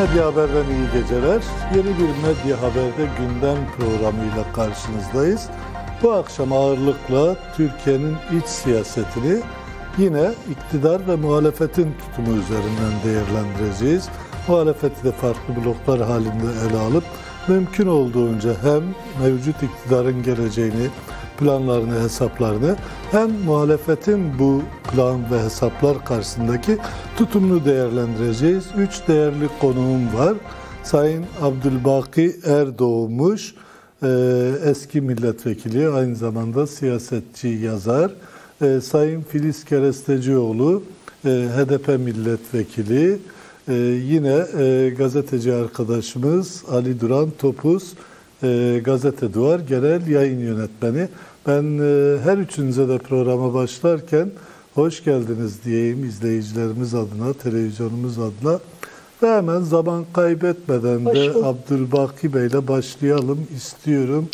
Medya Haber'den iyi geceler. Yeni bir Medya Haber'de gündem programıyla karşınızdayız. Bu akşam ağırlıkla Türkiye'nin iç siyasetini yine iktidar ve muhalefetin tutumu üzerinden değerlendireceğiz. Muhalefeti de farklı bloklar halinde ele alıp mümkün olduğunca hem mevcut iktidarın geleceğini, planlarını, hesaplarını hem muhalefetin bu plan ve hesaplar karşısındaki tutumunu değerlendireceğiz. 3 değerli konuğum var. Sayın Abdülbaki Erdoğmuş, eski milletvekili, aynı zamanda siyasetçi, yazar. Sayın Filiz Kerestecioğlu, HDP milletvekili. Yine gazeteci arkadaşımız Ali Duran Topuz, Gazete Duvar Genel Yayın Yönetmeni. Ben her üçünüze de programa başlarken hoş geldiniz diyeyim izleyicilerimiz adına, televizyonumuz adına. Ve hemen zaman kaybetmeden de Abdülbaki Bey ile başlayalım istiyorum.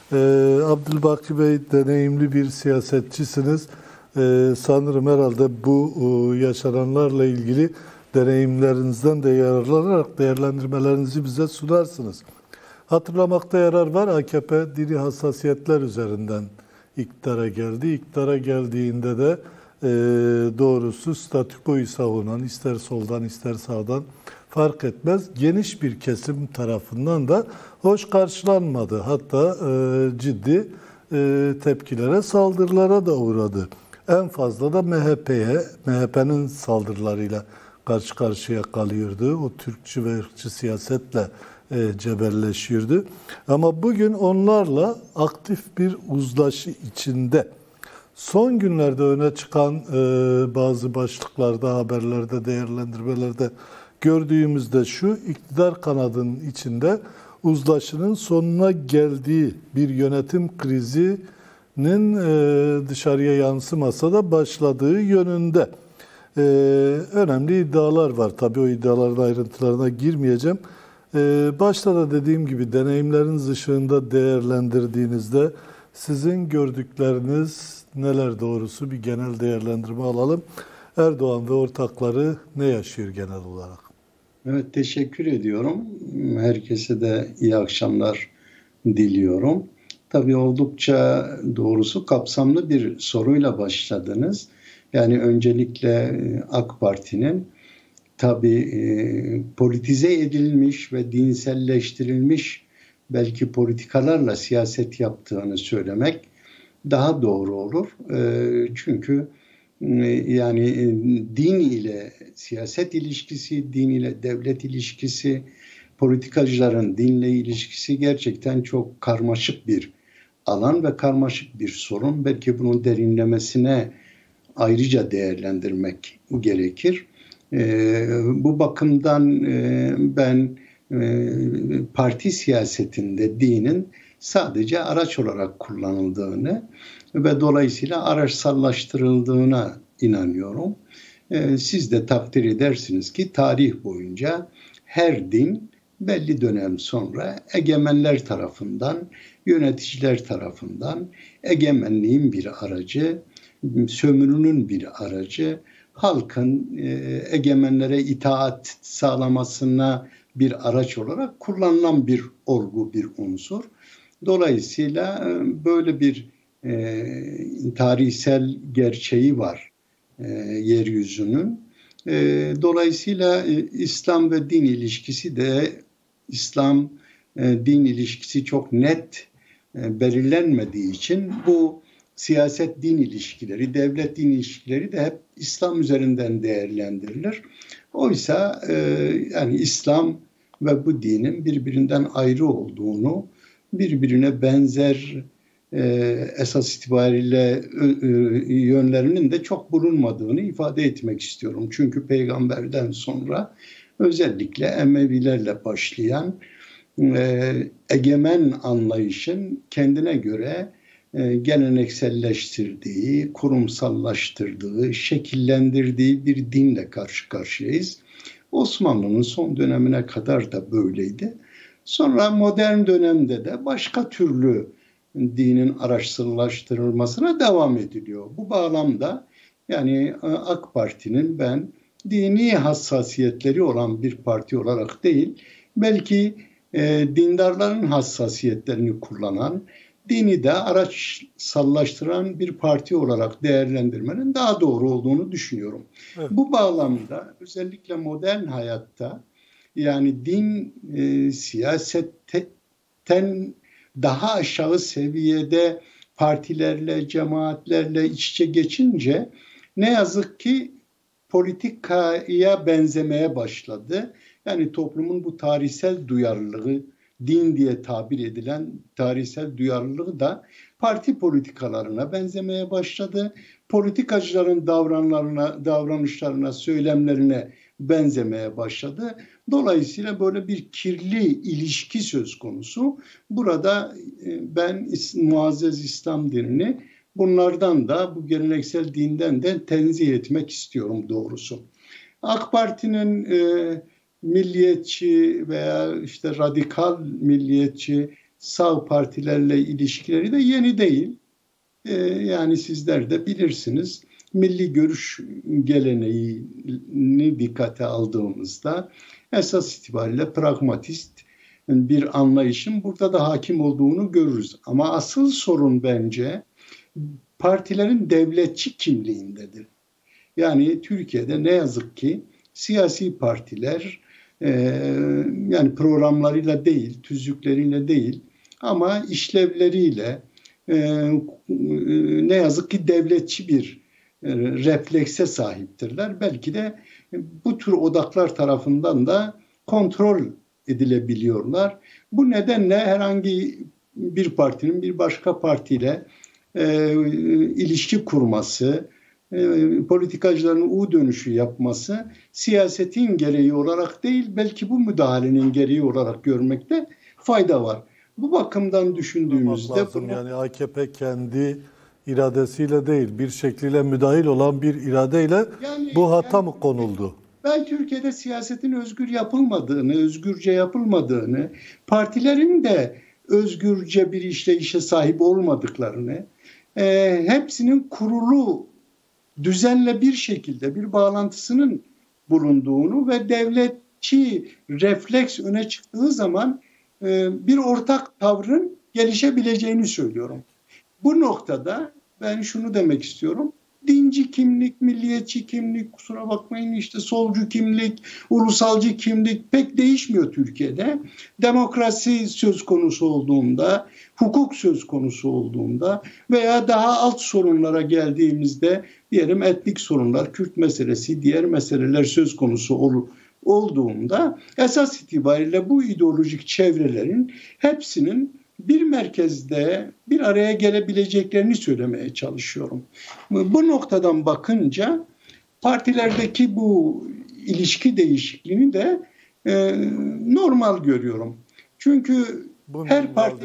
Abdülbaki Bey deneyimli bir siyasetçisiniz. Sanırım herhalde bu yaşananlarla ilgili deneyimlerinizden de yararlanarak değerlendirmelerinizi bize sunarsınız. Hatırlamakta yarar var, AKP dini hassasiyetler üzerinden iktidara geldi. İktidara geldiğinde de doğrusu statükoyu savunan, ister soldan ister sağdan fark etmez, geniş bir kesim tarafından da hoş karşılanmadı. Hatta ciddi tepkilere, saldırılara da uğradı. En fazla da MHP'nin saldırılarıyla karşı karşıya kalıyordu. O Türkçü ve ırkçı siyasetle cebelleşiyordu. Ama bugün onlarla aktif bir uzlaşı içinde. Son günlerde öne çıkan bazı başlıklarda, haberlerde, değerlendirmelerde gördüğümüzde şu: iktidar kanadının içinde uzlaşının sonuna geldiği bir yönetim krizinin dışarıya yansımasa da başladığı yönünde önemli iddialar var. Tabii o iddiaların ayrıntılarına girmeyeceğim. Başta da dediğim gibi deneyimleriniz ışığında değerlendirdiğinizde sizin gördükleriniz neler doğrusu bir genel değerlendirme alalım. Erdoğan ve ortakları ne yaşıyor genel olarak? Evet, teşekkür ediyorum. Herkese de iyi akşamlar diliyorum. Tabii oldukça doğrusu kapsamlı bir soruyla başladınız. Yani öncelikle AK Parti'nin tabii politize edilmiş ve dinselleştirilmiş belki politikalarla siyaset yaptığını söylemek daha doğru olur. Çünkü yani din ile siyaset ilişkisi, din ile devlet ilişkisi, politikacıların dinle ilişkisi gerçekten çok karmaşık bir alan ve karmaşık bir sorun. Belki bunun derinlemesine ayrıca değerlendirmek gerekir. Bu bakımdan ben parti siyasetinde dinin sadece araç olarak kullanıldığını ve dolayısıyla araçsallaştırıldığına inanıyorum. Siz de takdir edersiniz ki tarih boyunca her din belli dönem sonra egemenler tarafından, yöneticiler tarafından egemenliğin bir aracı, sömürünün bir aracı, halkın egemenlere itaat sağlamasına bir araç olarak kullanılan bir olgu, bir unsur. Dolayısıyla böyle bir tarihsel gerçeği var yeryüzünün. Dolayısıyla İslam ve din ilişkisi de İslam-din ilişkisi çok net belirlenmediği için bu siyaset-din ilişkileri, devlet-din ilişkileri de hep İslam üzerinden değerlendirilir. Oysa yani İslam ve bu dinin birbirinden ayrı olduğunu, birbirine benzer esas itibariyle yönlerinin de çok bulunmadığını ifade etmek istiyorum. Çünkü peygamberden sonra özellikle Emevilerle başlayan egemen anlayışın kendine göre gelenekselleştirdiği, kurumsallaştırdığı, şekillendirdiği bir dinle karşı karşıyayız. Osmanlı'nın son dönemine kadar da böyleydi. Sonra modern dönemde de başka türlü dinin araçsallaştırılmasına devam ediliyor. Bu bağlamda yani AK Parti'nin ben dini hassasiyetleri olan bir parti olarak değil, belki dindarların hassasiyetlerini kullanan, dini de araçsallaştıran bir parti olarak değerlendirmenin daha doğru olduğunu düşünüyorum. Evet. Bu bağlamda özellikle modern hayatta yani din siyasetten daha aşağı seviyede partilerle, cemaatlerle iç içe geçince ne yazık ki politikaya benzemeye başladı. Yani toplumun bu tarihsel duyarlılığı, din diye tabir edilen tarihsel duyarlılığı da parti politikalarına benzemeye başladı. Politikacıların davranışlarına, söylemlerine benzemeye başladı. Dolayısıyla böyle bir kirli ilişki söz konusu. Burada ben muazzez İslam dinini bunlardan da, bu geleneksel dinden de tenzih etmek istiyorum doğrusu. AK Parti'nin milliyetçi veya işte radikal milliyetçi sağ partilerle ilişkileri de yeni değil. Yani sizler de bilirsiniz. Milli görüş geleneğini dikkate aldığımızda esas itibariyle pragmatist bir anlayışın burada da hakim olduğunu görürüz. Ama asıl sorun bence partilerin devletçi kimliğindedir. Yani Türkiye'de ne yazık ki siyasi partiler yani programlarıyla değil, tüzükleriyle değil ama işlevleriyle ne yazık ki devletçi bir reflekse sahiptirler. Belki de bu tür odaklar tarafından da kontrol edilebiliyorlar. Bu nedenle herhangi bir partinin bir başka partiyle ilişki kurması, politikacıların U dönüşü yapması siyasetin gereği olarak değil, belki bu müdahalenin gereği olarak görmekte fayda var. Bu bakımdan düşündüğümüzde yani AKP kendi iradesiyle değil, bir şekliyle müdahil olan bir iradeyle bu hata mı konuldu? Ben Türkiye'de siyasetin özgürce yapılmadığını, partilerin de özgürce bir işleyişe sahip olmadıklarını, hepsinin kurulu düzenle bir şekilde bir bağlantısının bulunduğunu ve devletçi refleks öne çıktığı zaman bir ortak tavrın gelişebileceğini söylüyorum. Bu noktada ben şunu demek istiyorum. Dinci kimlik, milliyetçi kimlik, kusura bakmayın işte solcu kimlik, ulusalcı kimlik pek değişmiyor Türkiye'de. Demokrasi söz konusu olduğunda, hukuk söz konusu olduğunda veya daha alt sorunlara geldiğimizde diyelim etnik sorunlar, Kürt meselesi, diğer meseleler söz konusu olduğunda esas itibariyle bu ideolojik çevrelerin hepsinin bir merkezde bir araya gelebileceklerini söylemeye çalışıyorum. Bu noktadan bakınca partilerdeki bu ilişki değişikliğini de normal görüyorum. Çünkü her parti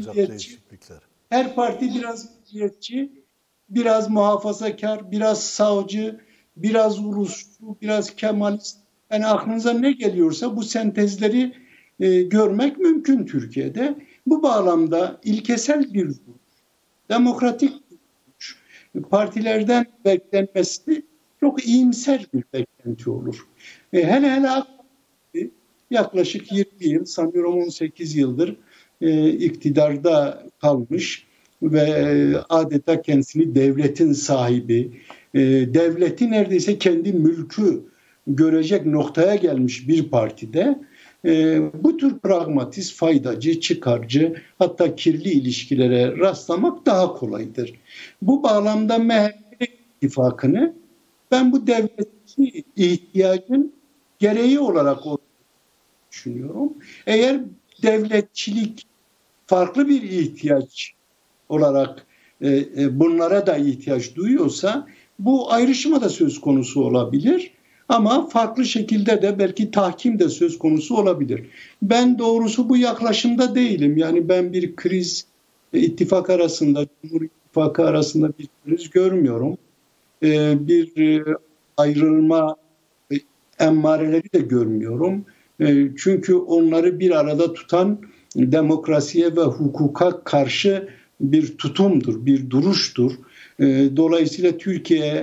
biraz milliyetçi, biraz muhafazakar, biraz sağcı, biraz ulusçu, biraz kemalist. Yani aklınıza ne geliyorsa bu sentezleri görmek mümkün Türkiye'de. Bu bağlamda ilkesel bir duruş, demokratik bir duruş, partilerden beklenmesi çok iyimser bir beklenti olur. Hele yaklaşık 20 yıl, sanıyorum 18 yıldır iktidarda kalmış ve adeta kendisini devletin sahibi, devleti neredeyse kendi mülkü görecek noktaya gelmiş bir partide bu tür pragmatist, faydacı, çıkarcı hatta kirli ilişkilere rastlamak daha kolaydır. Bu bağlamda MHP ittifakını ben bu devletçi ihtiyacın gereği olarak düşünüyorum. Eğer devletçilik farklı bir ihtiyaç olarak bunlara da ihtiyaç duyuyorsa bu ayrışma da söz konusu olabilir. Ama farklı şekilde de belki tahkim de söz konusu olabilir. Ben doğrusu bu yaklaşımda değilim. Yani ben bir kriz ittifak arasında, Cumhur İttifakı arasında bir kriz görmüyorum. Bir ayrılma emmareleri de görmüyorum. Çünkü onları bir arada tutan demokrasiye ve hukuka karşı bir tutumdur, bir duruştur. Dolayısıyla Türkiye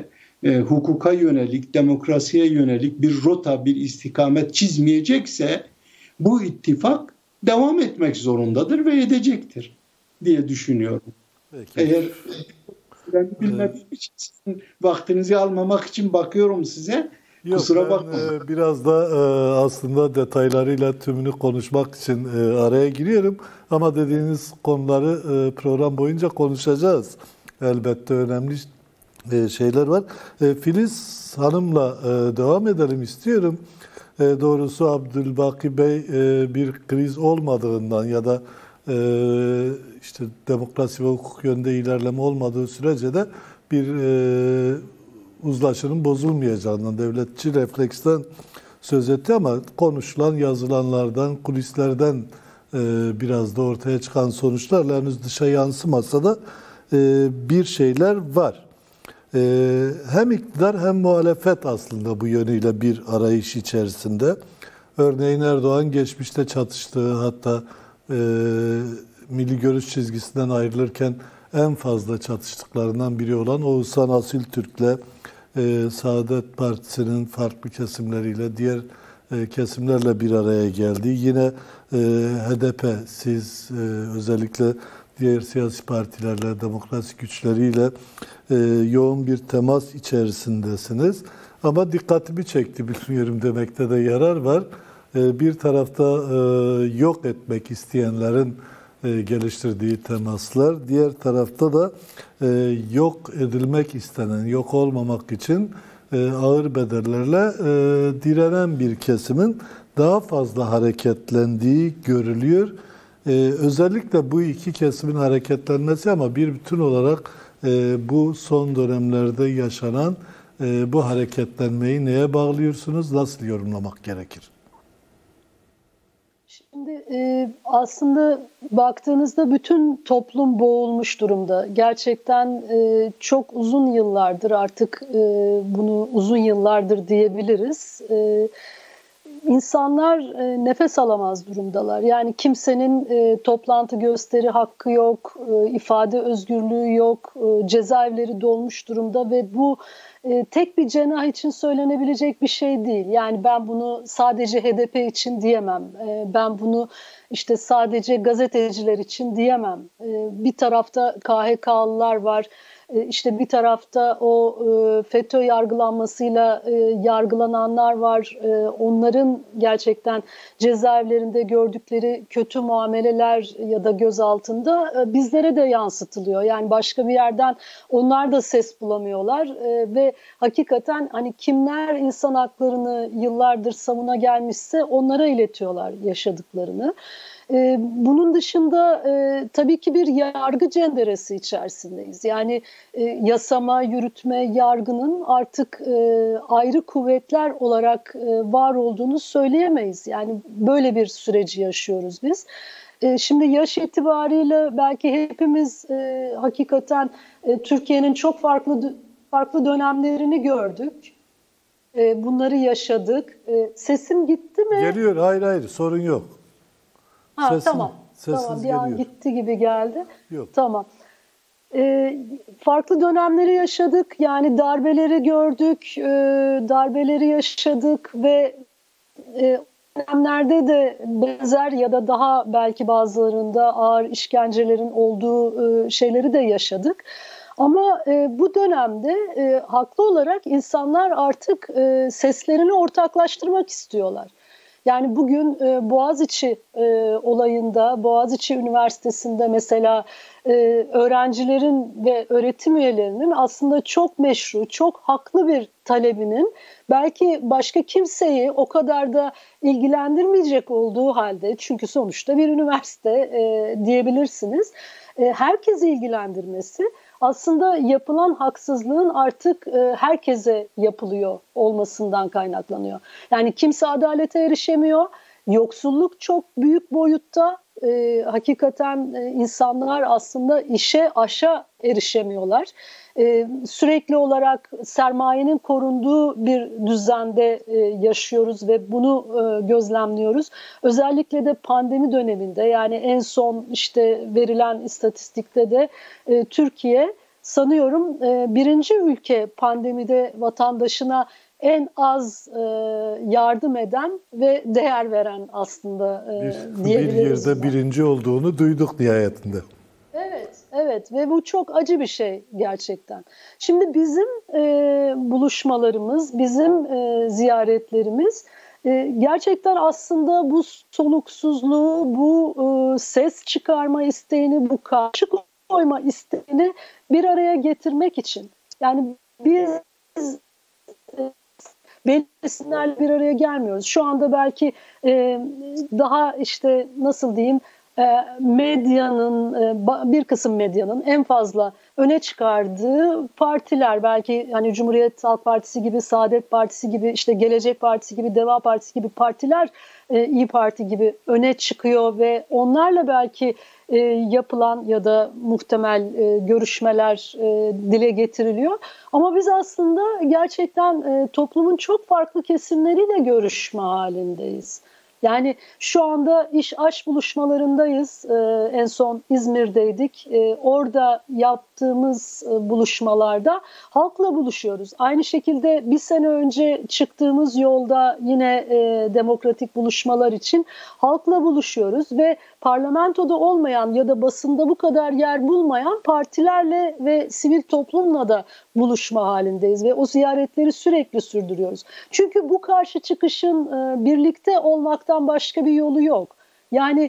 hukuka yönelik, demokrasiye yönelik bir rota, bir istikamet çizmeyecekse bu ittifak devam etmek zorundadır ve edecektir diye düşünüyorum. Peki. Eğer ben bilmediğim için sizin vaktinizi almamak için bakıyorum size. Yok, kusura ben bakmayın. biraz da aslında detaylarıyla tümünü konuşmak için araya giriyorum. Ama dediğiniz konuları program boyunca konuşacağız. Elbette önemli şeyler var. Filiz Hanım'la devam edelim istiyorum. Doğrusu Abdülbaki Bey bir kriz olmadığından ya da işte demokrasi ve hukuk yönünde ilerleme olmadığı sürece de bir uzlaşının bozulmayacağından, devletçi refleksten söz etti ama konuşulan, yazılanlardan, kulislerden biraz da ortaya çıkan sonuçlarla henüz dışa yansımasa da bir şeyler var. Hem iktidar hem muhalefet aslında bu yönüyle bir arayış içerisinde. Örneğin Erdoğan geçmişte çatıştığı, hatta milli görüş çizgisinden ayrılırken en fazla çatıştıklarından biri olan Oğuzhan Asiltürk'le Saadet Partisi'nin farklı kesimleriyle, diğer kesimlerle bir araya geldi. Yine HDP, siz özellikle diğer siyasi partilerle, demokrasi güçleriyle yoğun bir temas içerisindesiniz. Ama dikkatimi çekti, bilmiyorum demekte de yarar var. Bir tarafta yok etmek isteyenlerin geliştirdiği temaslar, diğer tarafta da yok edilmek istenen, yok olmamak için ağır bedellerle direnen bir kesimin daha fazla hareketlendiği görülüyor. Özellikle bu iki kesimin hareketlenmesi ama bir bütün olarak bu son dönemlerde yaşanan bu hareketlenmeyi neye bağlıyorsunuz? Nasıl yorumlamak gerekir? Şimdi aslında baktığınızda bütün toplum boğulmuş durumda. Gerçekten çok uzun yıllardır, artık bunu uzun yıllardır diyebiliriz. İnsanlar nefes alamaz durumdalar. Yani kimsenin toplantı gösteri hakkı yok, ifade özgürlüğü yok, cezaevleri dolmuş durumda ve bu tek bir cenah için söylenebilecek bir şey değil. Yani ben bunu sadece HDP için diyemem. Ben bunu işte sadece gazeteciler için diyemem. Bir tarafta KHK'lılar var. İşte bir tarafta o FETÖ yargılanmasıyla yargılananlar var. Onların gerçekten cezaevlerinde gördükleri kötü muameleler ya da gözaltında bizlere de yansıtılıyor. Yani başka bir yerden onlar da ses bulamıyorlar ve hakikaten hani kimler insan haklarını yıllardır savuna gelmişse onlara iletiyorlar yaşadıklarını. Bunun dışında tabii ki bir yargı cenderesi içerisindeyiz. Yani yasama, yürütme, yargının artık ayrı kuvvetler olarak var olduğunu söyleyemeyiz. Yani böyle bir süreci yaşıyoruz biz. Şimdi yaş itibariyle belki hepimiz hakikaten Türkiye'nin çok farklı dönemlerini gördük. Bunları yaşadık. Sesim gitti mi? Geliyor, hayır sorun yok. Tamam. Tamam, bir an gitti gibi geldi. Yok. Tamam. Farklı dönemleri yaşadık. Yani darbeleri gördük, darbeleri yaşadık ve dönemlerde de benzer ya da daha belki bazılarında ağır işkencelerin olduğu şeyleri de yaşadık. Ama bu dönemde haklı olarak insanlar artık seslerini ortaklaştırmak istiyorlar. Yani bugün Boğaziçi olayında, Boğaziçi Üniversitesi'nde mesela öğrencilerin ve öğretim üyelerinin aslında çok meşru, çok haklı bir talebinin belki başka kimseyi o kadar da ilgilendirmeyecek olduğu halde, çünkü sonuçta bir üniversite diyebilirsiniz, herkesi ilgilendirmesi aslında yapılan haksızlığın artık herkese yapılıyor olmasından kaynaklanıyor. Yani kimse adalete erişemiyor. Yoksulluk çok büyük boyutta. Hakikaten insanlar aslında aşa erişemiyorlar. Sürekli olarak sermayenin korunduğu bir düzende yaşıyoruz ve bunu gözlemliyoruz. Özellikle de pandemi döneminde, yani en son işte verilen istatistikte de Türkiye sanıyorum birinci ülke pandemide vatandaşına en az yardım eden ve değer veren aslında diyebiliriz. Bir yerde birinci olduğunu duyduk nihayetinde. Evet ve bu çok acı bir şey gerçekten. Şimdi bizim buluşmalarımız, bizim ziyaretlerimiz gerçekten aslında bu soluksuzluğu, bu ses çıkarma isteğini, bu karşı koyma isteğini bir araya getirmek için. Yani biz belli isimlerle bir araya gelmiyoruz. Şu anda belki daha işte nasıl diyeyim, medyanın, bir kısım medyanın en fazla öne çıkardığı partiler, belki hani Cumhuriyet Halk Partisi gibi, Saadet Partisi gibi, işte Gelecek Partisi gibi, Deva Partisi gibi partiler İYİ Parti gibi öne çıkıyor ve onlarla belki yapılan ya da muhtemel görüşmeler dile getiriliyor. Ama biz aslında gerçekten toplumun çok farklı kesimleriyle görüşme halindeyiz. Yani şu anda iş aş buluşmalarındayız. En son İzmir'deydik. Orada yaptığımız buluşmalarda halkla buluşuyoruz. Aynı şekilde bir sene önce çıktığımız yolda yine demokratik buluşmalar için halkla buluşuyoruz ve parlamentoda olmayan ya da basında bu kadar yer bulmayan partilerle ve sivil toplumla da buluşma halindeyiz ve o ziyaretleri sürekli sürdürüyoruz. Çünkü bu karşı çıkışın birlikte olmaktan başka bir yolu yok. Yani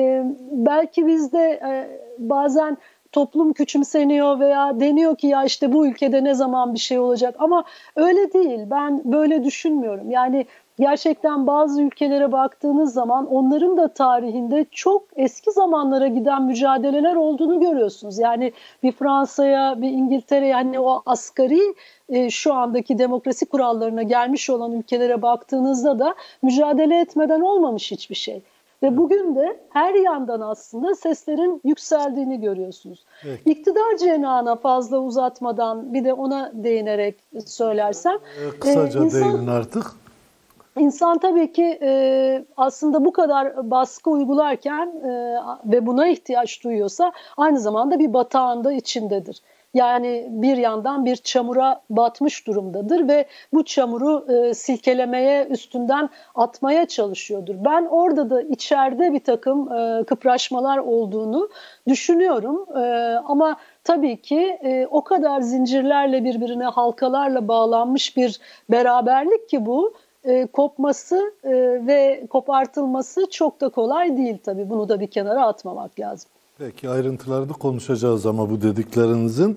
belki bizde bazen toplum küçümseniyor veya deniyor ki ya işte bu ülkede ne zaman bir şey olacak, ama öyle değil. Ben böyle düşünmüyorum. Yani gerçekten bazı ülkelere baktığınız zaman onların da tarihinde çok eski zamanlara giden mücadeleler olduğunu görüyorsunuz. Yani bir Fransa'ya, bir İngiltere'ye, yani o asgari şu andaki demokrasi kurallarına gelmiş olan ülkelere baktığınızda da mücadele etmeden olmamış hiçbir şey. Ve bugün de her yandan aslında seslerin yükseldiğini görüyorsunuz. Evet. İktidar cenahına fazla uzatmadan bir de ona değinerek söylersem. Kısaca değinin artık. İnsan tabii ki aslında bu kadar baskı uygularken ve buna ihtiyaç duyuyorsa aynı zamanda bir batağında içindedir. Yani bir yandan bir çamura batmış durumdadır ve bu çamuru silkelemeye, üstünden atmaya çalışıyordur. Ben orada da içeride bir takım kıpraşmalar olduğunu düşünüyorum. Ama tabii ki o kadar zincirlerle birbirine, halkalarla bağlanmış bir beraberlik ki bu. Kopması ve kopartılması çok da kolay değil tabii. Bunu da bir kenara atmamak lazım. Peki, ayrıntılarını konuşacağız ama bu dediklerinizin.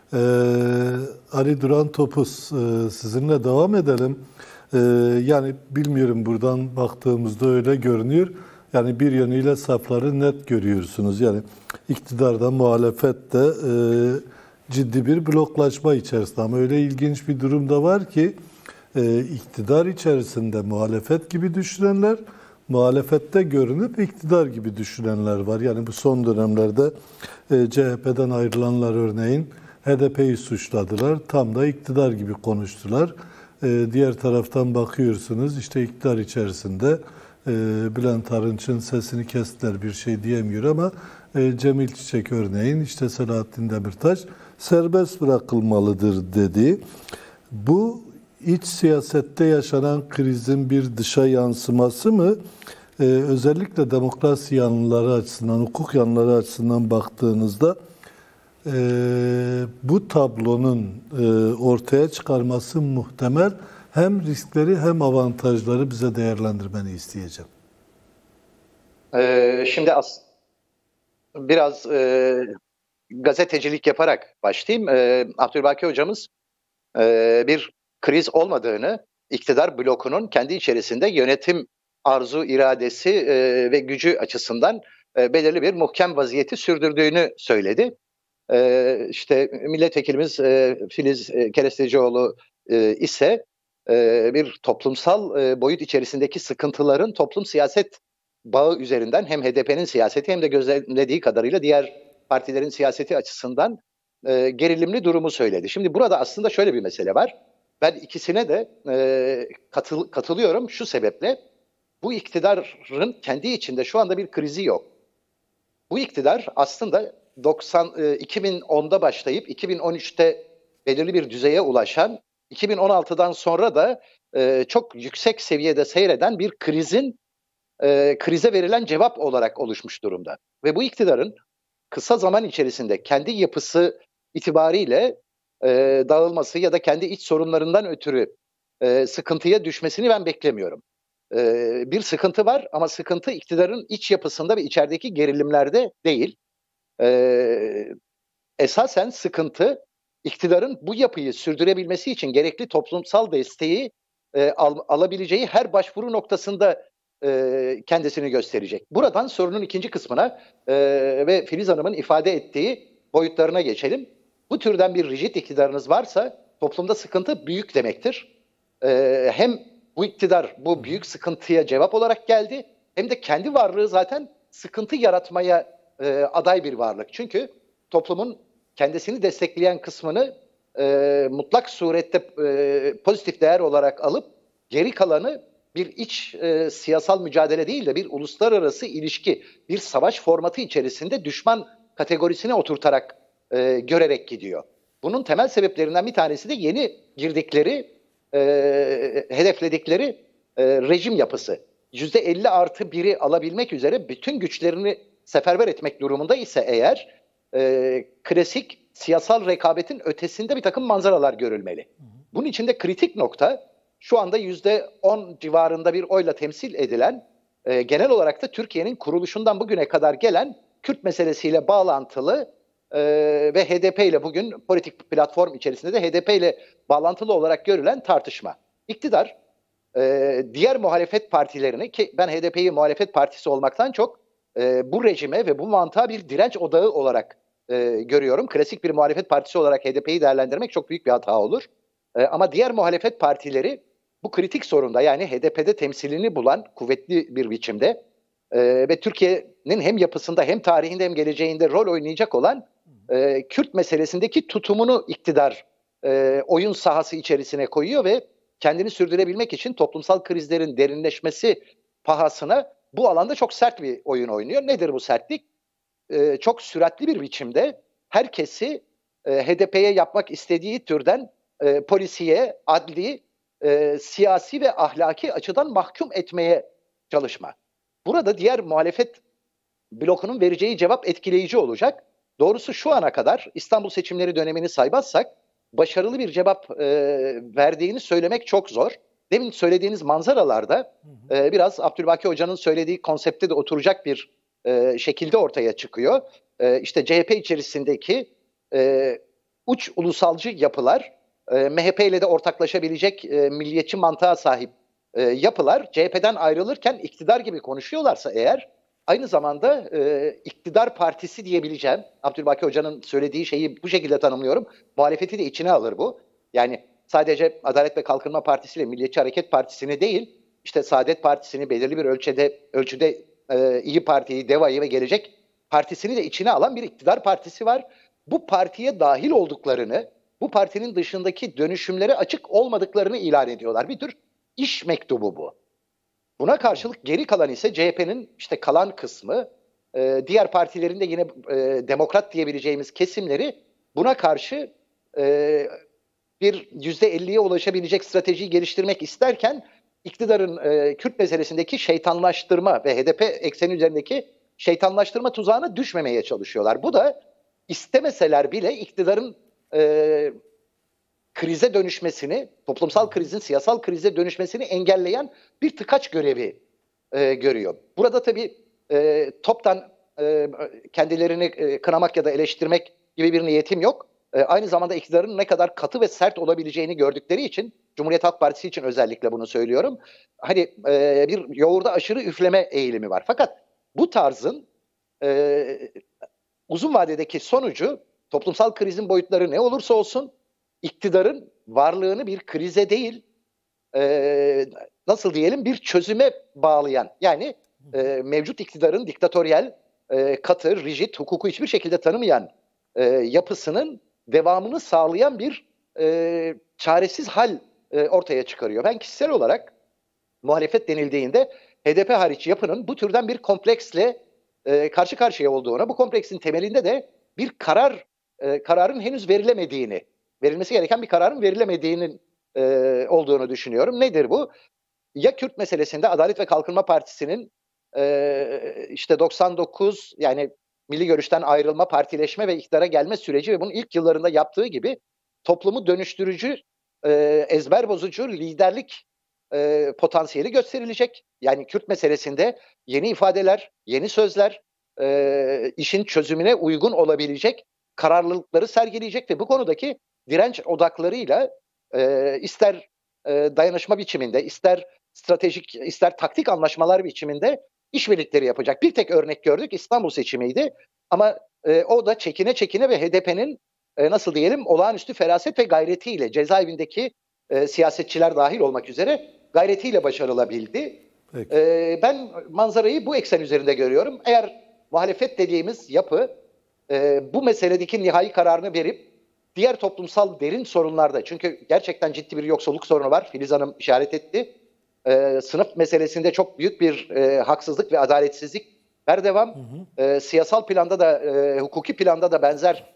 Ali Duran Topuz, sizinle devam edelim. Yani bilmiyorum, buradan baktığımızda öyle görünüyor. Yani bir yönüyle safları net görüyorsunuz. Yani iktidarda, muhalefette ciddi bir bloklaşma içerisinde. Ama öyle ilginç bir durum da var ki iktidar içerisinde muhalefet gibi düşünenler, muhalefette görünüp iktidar gibi düşünenler var. Yani bu son dönemlerde CHP'den ayrılanlar örneğin HDP'yi suçladılar. Tam da iktidar gibi konuştular. Diğer taraftan bakıyorsunuz işte iktidar içerisinde Bülent Arınç'ın sesini kestiler, bir şey diyemiyor ama Cemil Çiçek örneğin işte Selahattin Demirtaş serbest bırakılmalıdır dedi. Bu iç siyasette yaşanan krizin bir dışa yansıması mı? Özellikle demokrasi yanlıları açısından, hukuk yanlıları açısından baktığınızda bu tablonun ortaya çıkarması muhtemel. Hem riskleri hem avantajları bize değerlendirmeni isteyeceğim. Şimdi biraz gazetecilik yaparak başlayayım. Abdülbaki hocamız bir kriz olmadığını, iktidar blokunun kendi içerisinde yönetim arzu, iradesi ve gücü açısından belirli bir muhkem vaziyeti sürdürdüğünü söyledi. İşte milletvekilimiz Filiz Kerestecioğlu ise bir toplumsal boyut içerisindeki sıkıntıların toplum siyaset bağı üzerinden hem HDP'nin siyaseti hem de gözlemlediği kadarıyla diğer partilerin siyaseti açısından gerilimli durumu söyledi. Şimdi burada aslında şöyle bir mesele var. Ben ikisine de katılıyorum şu sebeple: bu iktidarın kendi içinde şu anda bir krizi yok. bu iktidar aslında 2010'da başlayıp 2013'te belirli bir düzeye ulaşan, 2016'dan sonra da çok yüksek seviyede seyreden bir krize verilen cevap olarak oluşmuş durumda. Ve bu iktidarın kısa zaman içerisinde kendi yapısı itibariyle dağılması ya da kendi iç sorunlarından ötürü sıkıntıya düşmesini ben beklemiyorum. Bir sıkıntı var ama sıkıntı iktidarın iç yapısında ve içerideki gerilimlerde değil. Esasen sıkıntı iktidarın bu yapıyı sürdürebilmesi için gerekli toplumsal desteği alabileceği her başvuru noktasında kendisini gösterecek. Buradan sorunun ikinci kısmına ve Filiz Hanım'ın ifade ettiği boyutlarına geçelim. Bu türden bir rigid iktidarınız varsa toplumda sıkıntı büyük demektir. Hem bu iktidar bu büyük sıkıntıya cevap olarak geldi, hem de kendi varlığı zaten sıkıntı yaratmaya aday bir varlık. Çünkü toplumun kendisini destekleyen kısmını mutlak surette pozitif değer olarak alıp geri kalanı bir iç siyasal mücadele değil de bir uluslararası ilişki, bir savaş formatı içerisinde düşman kategorisine oturtarak görerek gidiyor. Bunun temel sebeplerinden bir tanesi de yeni girdikleri, hedefledikleri rejim yapısı. %50+1'i alabilmek üzere bütün güçlerini seferber etmek durumunda ise eğer klasik siyasal rekabetin ötesinde bir takım manzaralar görülmeli. Bunun için de kritik nokta şu anda %10 civarında bir oyla temsil edilen, genel olarak da Türkiye'nin kuruluşundan bugüne kadar gelen Kürt meselesiyle bağlantılı ve HDP ile bugün politik platform içerisinde de HDP ile bağlantılı olarak görülen tartışma. İktidar diğer muhalefet partilerini, ki ben HDP'yi muhalefet partisi olmaktan çok bu rejime ve bu mantığa bir direnç odağı olarak görüyorum. Klasik bir muhalefet partisi olarak HDP'yi değerlendirmek çok büyük bir hata olur. Ama diğer muhalefet partileri bu kritik sorunda, yani HDP'de temsilini bulan kuvvetli bir biçimde ve Türkiye'nin hem yapısında hem tarihinde hem geleceğinde rol oynayacak olan Kürt meselesindeki tutumunu iktidar oyun sahası içerisine koyuyor ve kendini sürdürebilmek için toplumsal krizlerin derinleşmesi pahasına bu alanda çok sert bir oyun oynuyor. Nedir bu sertlik? Çok süratli bir biçimde herkesi HDP'ye yapmak istediği türden polisiye, adli, siyasi ve ahlaki açıdan mahkum etmeye çalışma. Burada diğer muhalefet blokunun vereceği cevap etkileyici olacak. Doğrusu şu ana kadar İstanbul seçimleri dönemini saymazsak başarılı bir cevap verdiğini söylemek çok zor. Demin söylediğiniz manzaralarda biraz Abdülbaki Hoca'nın söylediği konsepte de oturacak bir şekilde ortaya çıkıyor. İşte CHP içerisindeki uç ulusalcı yapılar, MHP ile de ortaklaşabilecek milliyetçi mantığa sahip yapılar CHP'den ayrılırken iktidar gibi konuşuyorlarsa eğer, aynı zamanda iktidar partisi diyebileceğim, Abdülbaki Hoca'nın söylediği şeyi bu şekilde tanımlıyorum, muhalefeti de içine alır bu. Yani sadece Adalet ve Kalkınma Partisi ile Milliyetçi Hareket Partisi'ni değil, işte Saadet Partisi'ni, belirli bir ölçüde İyi Parti'yi, DEVA'yı ve Gelecek Partisi'ni de içine alan bir iktidar partisi var. Bu partiye dahil olduklarını, bu partinin dışındaki dönüşümlere açık olmadıklarını ilan ediyorlar. Bir tür iş mektubu bu. Buna karşılık geri kalan ise CHP'nin işte kalan kısmı, diğer partilerin de yine demokrat diyebileceğimiz kesimleri buna karşı bir %50'ye ulaşabilecek stratejiyi geliştirmek isterken iktidarın Kürt meselesindeki şeytanlaştırma ve HDP ekseni üzerindeki şeytanlaştırma tuzağına düşmemeye çalışıyorlar. Bu da istemeseler bile iktidarın krize dönüşmesini, toplumsal krizin siyasal krize dönüşmesini engelleyen bir tıkaç görevi görüyor. Burada tabii toptan kendilerini kınamak ya da eleştirmek gibi bir niyetim yok. Aynı zamanda iktidarın ne kadar katı ve sert olabileceğini gördükleri için, Cumhuriyet Halk Partisi için özellikle bunu söylüyorum, hani bir yoğurda aşırı üfleme eğilimi var. Fakat bu tarzın uzun vadedeki sonucu, toplumsal krizin boyutları ne olursa olsun, iktidarın varlığını bir krize değil, nasıl diyelim, bir çözüme bağlayan, yani mevcut iktidarın diktatöryel, katı, rigid, hukuku hiçbir şekilde tanımayan yapısının devamını sağlayan bir çaresiz hal ortaya çıkarıyor. Ben kişisel olarak muhalefet denildiğinde HDP hariç yapının bu türden bir kompleksle karşı karşıya olduğunu, bu kompleksin temelinde de bir kararın henüz verilmesi gereken bir kararın verilemediğinin olduğunu düşünüyorum. Nedir bu? Ya Kürt meselesinde Adalet ve Kalkınma Partisi'nin işte 99 yani milli görüşten ayrılma, partileşme ve iktidara gelme süreci ve bunun ilk yıllarında yaptığı gibi toplumu dönüştürücü, ezber bozucu liderlik potansiyeli gösterilecek. Yani Kürt meselesinde yeni ifadeler, yeni sözler, işin çözümüne uygun olabilecek kararlılıkları sergileyecek ve bu konudaki direnç odaklarıyla ister dayanışma biçiminde, ister stratejik, ister taktik anlaşmalar biçiminde işbirlikleri yapacak. Bir tek örnek gördük, İstanbul seçimiydi. Ama o da çekine çekine ve HDP'nin nasıl diyelim olağanüstü feraset ve gayretiyle, cezaevindeki siyasetçiler dahil olmak üzere gayretiyle başarılabildi. Ben manzarayı bu eksen üzerinde görüyorum. Eğer muhalefet dediğimiz yapı bu meseledeki nihai kararını verip diğer toplumsal derin sorunlarda, çünkü gerçekten ciddi bir yoksulluk sorunu var. Filiz Hanım işaret etti. Sınıf meselesinde çok büyük bir haksızlık ve adaletsizlik her devam. Siyasal planda da, hukuki planda da benzer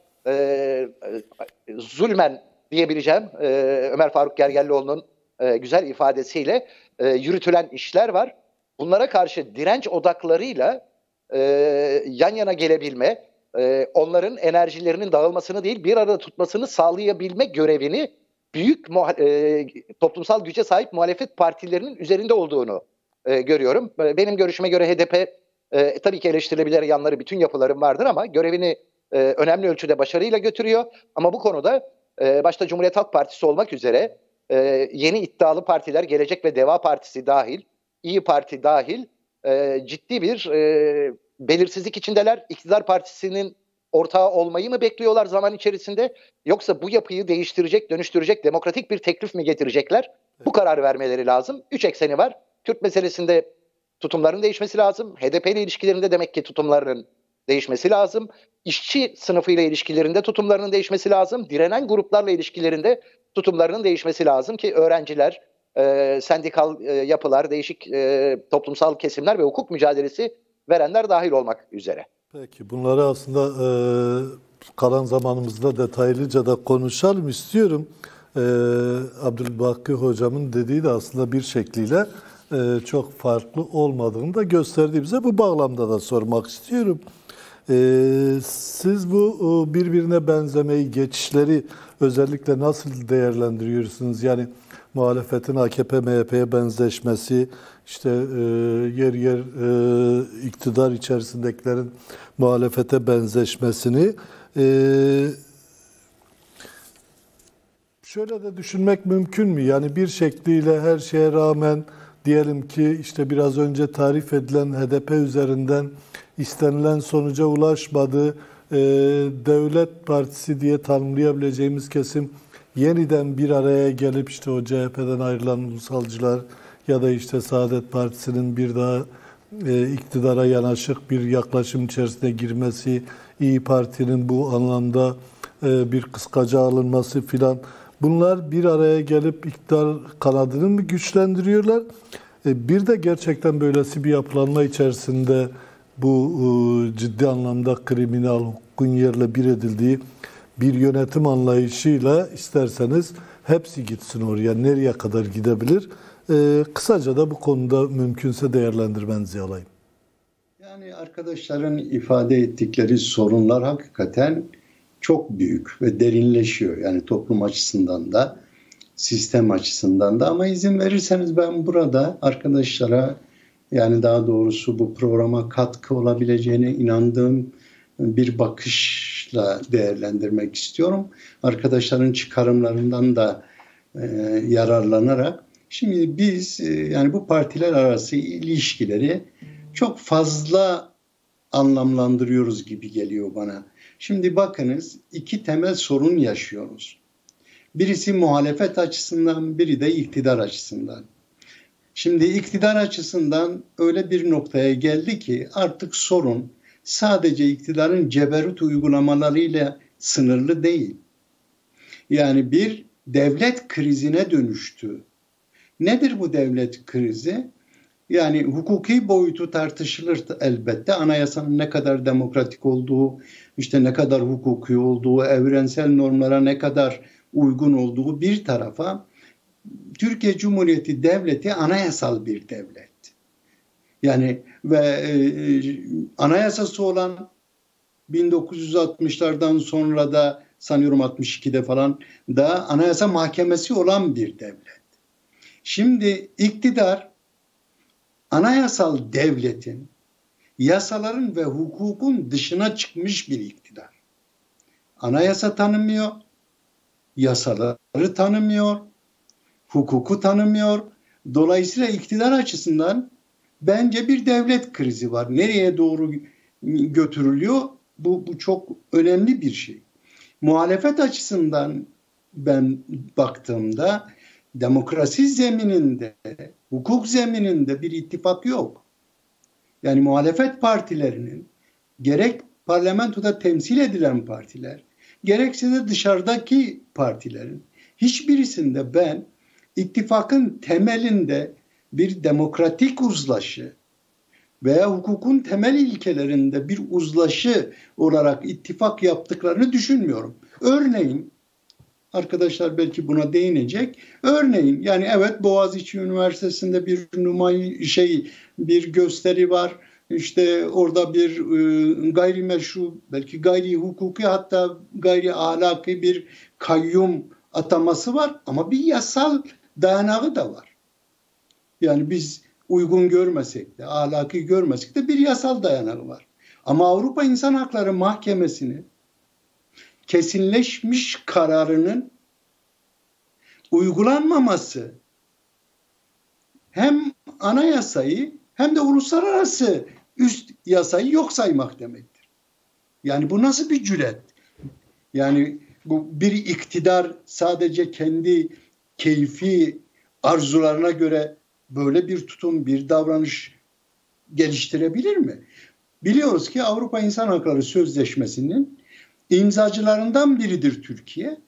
zulmen diyebileceğim Ömer Faruk Gergerlioğlu'nun güzel ifadesiyle yürütülen işler var. Bunlara karşı direnç odaklarıyla yan yana gelebilme, onların enerjilerinin dağılmasını değil bir arada tutmasını sağlayabilme görevini büyük toplumsal güce sahip muhalefet partilerinin üzerinde olduğunu görüyorum. Benim görüşüme göre HDP tabii ki eleştirilebilir yanları, bütün yapıların vardır ama görevini önemli ölçüde başarıyla götürüyor. Ama bu konuda başta Cumhuriyet Halk Partisi olmak üzere yeni iddialı partiler, Gelecek ve Deva Partisi dahil, İYİ Parti dahil ciddi bir belirsizlik içindeler. İktidar Partisi'nin ortağı olmayı mı bekliyorlar zaman içerisinde, yoksa bu yapıyı değiştirecek, dönüştürecek demokratik bir teklif mi getirecekler? Bu kararı vermeleri lazım. 3 ekseni var. Kürt meselesinde tutumların değişmesi lazım. HDP ile ilişkilerinde demek ki tutumlarının değişmesi lazım. İşçi sınıfıyla ilişkilerinde tutumlarının değişmesi lazım. Direnen gruplarla ilişkilerinde tutumlarının değişmesi lazım ki öğrenciler, sendikal yapılar, değişik toplumsal kesimler ve hukuk mücadelesi verenler dahil olmak üzere. Peki bunları aslında kalan zamanımızda detaylıca da konuşalım istiyorum. Abdülbaki hocamın dediği de aslında bir şekliyle çok farklı olmadığını da gösterdi bize. Bu bağlamda da sormak istiyorum. Siz bu birbirine benzemeyi, geçişleri özellikle nasıl değerlendiriyorsunuz? Yani muhalefetin AKP-MHP'ye benzeşmesi, işte yer yer iktidar içerisindekilerin muhalefete benzeşmesini şöyle de düşünmek mümkün mü? Yani bir şekliyle her şeye rağmen diyelim ki işte biraz önce tarif edilen HDP üzerinden istenilen sonuca ulaşmadı. Devlet Partisi diye tanımlayabileceğimiz kesim yeniden bir araya gelip işte o CHP'den ayrılan ulusalcılar ya da işte Saadet Partisi'nin bir daha iktidara yanaşık bir yaklaşım içerisine girmesi, İYİ Parti'nin bu anlamda bir kıskaca alınması filan, bunlar bir araya gelip iktidar kanadını mı güçlendiriyorlar? Bir de gerçekten böylesi bir yapılanma içerisinde bu ciddi anlamda kriminal hukukun yerle bir edildiği bir yönetim anlayışıyla isterseniz hepsi gitsin oraya, nereye kadar gidebilir? Kısaca da bu konuda mümkünse değerlendirmenizi alayım. Yani arkadaşların ifade ettikleri sorunlar hakikaten çok büyük ve derinleşiyor. Yani toplum açısından da, sistem açısından da. Ama izin verirseniz ben burada arkadaşlara, yani daha doğrusu bu programa katkı olabileceğine inandığım bir bakışla değerlendirmek istiyorum. Arkadaşların çıkarımlarından da yararlanarak. Şimdi biz yani bu partiler arası ilişkileri çok fazla anlamlandırıyoruz gibi geliyor bana. Şimdi bakınız, iki temel sorun yaşıyoruz. Birisi muhalefet açısından, biri de iktidar açısından. Şimdi iktidar açısından öyle bir noktaya geldi ki artık sorun sadece iktidarın ceberut uygulamalarıyla sınırlı değil. Yani bir devlet krizine dönüştü. Nedir bu devlet krizi? Yani hukuki boyutu tartışılır elbette. Anayasanın ne kadar demokratik olduğu, işte ne kadar hukuki olduğu, evrensel normlara ne kadar uygun olduğu bir tarafa, Türkiye Cumhuriyeti Devleti anayasal bir devlet. Yani ve anayasası olan 1960'lardan sonra da sanıyorum 62'de falan da Anayasa Mahkemesi olan bir devlet. Şimdi iktidar anayasal devletin, yasaların ve hukukun dışına çıkmış bir iktidar. Anayasa tanımıyor, yasaları tanımıyor, hukuku tanımıyor. Dolayısıyla iktidar açısından bence bir devlet krizi var. Nereye doğru götürülüyor? Bu çok önemli bir şey. Muhalefet açısından ben baktığımda demokrasi zemininde, hukuk zemininde bir ittifak yok. Yani muhalefet partilerinin gerek parlamentoda temsil edilen partiler, gerekse de dışarıdaki partilerin hiçbirisinde ben ittifakın temelinde bir demokratik uzlaşı veya hukukun temel ilkelerinde bir uzlaşı olarak ittifak yaptıklarını düşünmüyorum. Örneğin, arkadaşlar belki buna değinecek. Örneğin yani evet Boğaziçi Üniversitesi'nde bir gösteri var. İşte orada bir gayrimeşru, belki gayri hukuki, hatta gayri ahlaki bir kayyum ataması var ama bir yasal dayanağı da var. Yani biz uygun görmesek de, ahlaki görmesek de bir yasal dayanağı var. Ama Avrupa İnsan Hakları Mahkemesi'nin kesinleşmiş kararının uygulanmaması hem anayasayı hem de uluslararası üst yasayı yok saymak demektir. Yani bu nasıl bir cüret? Yani bu bir iktidar sadece kendi keyfi arzularına göre böyle bir tutum, bir davranış geliştirebilir mi? Biliyoruz ki Avrupa İnsan Hakları Sözleşmesi'nin imzacılarından biridir Türkiye.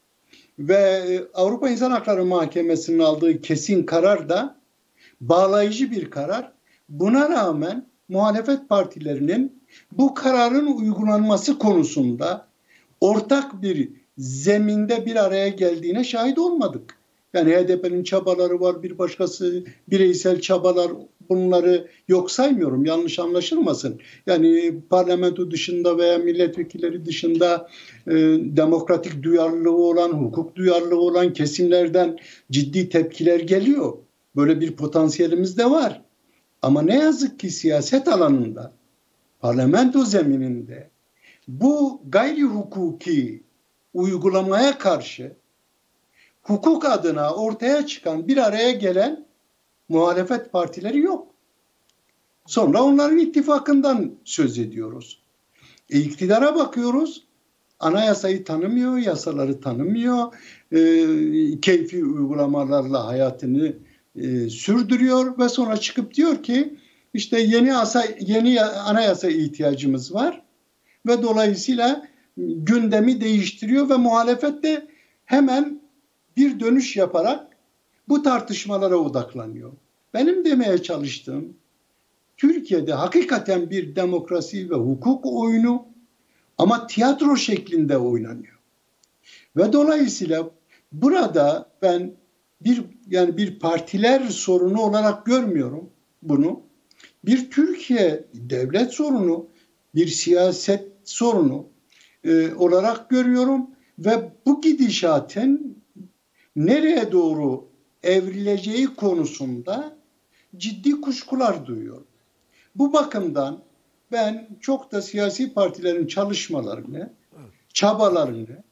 Ve Avrupa İnsan Hakları Mahkemesi'nin aldığı kesin karar da bağlayıcı bir karar. Buna rağmen muhalefet partilerinin bu kararın uygulanması konusunda ortak bir zeminde bir araya geldiğine şahit olmadık. Yani HDP'nin çabaları var, bir başkası bireysel çabalar, bunları yok saymıyorum, yanlış anlaşılmasın. Yani parlamento dışında veya milletvekilleri dışında demokratik duyarlılığı olan, hukuk duyarlılığı olan kesimlerden ciddi tepkiler geliyor. Böyle bir potansiyelimiz de var. Ama ne yazık ki siyaset alanında, parlamento zemininde bu gayri hukuki uygulamaya karşı hukuk adına ortaya çıkan, bir araya gelen muhalefet partileri yok. Sonra onların ittifakından söz ediyoruz. İktidara bakıyoruz, anayasayı tanımıyor, yasaları tanımıyor, keyfi uygulamalarla hayatını sürdürüyor ve sonra çıkıp diyor ki işte yeni anayasa ihtiyacımız var ve dolayısıyla gündemi değiştiriyor ve muhalefet de hemen bir dönüş yaparak bu tartışmalara odaklanıyor. Benim demeye çalıştığım, Türkiye'de hakikaten bir demokrasi ve hukuk oyunu ama tiyatro şeklinde oynanıyor. Ve dolayısıyla burada ben bir partiler sorunu olarak görmüyorum bunu. Bir Türkiye devlet sorunu, bir siyaset sorunu olarak görüyorum ve bu gidişatın nereye doğru evrileceği konusunda ciddi kuşkular duyuyorum. Bu bakımdan ben çok da siyasi partilerin çalışmalarını, çabalarını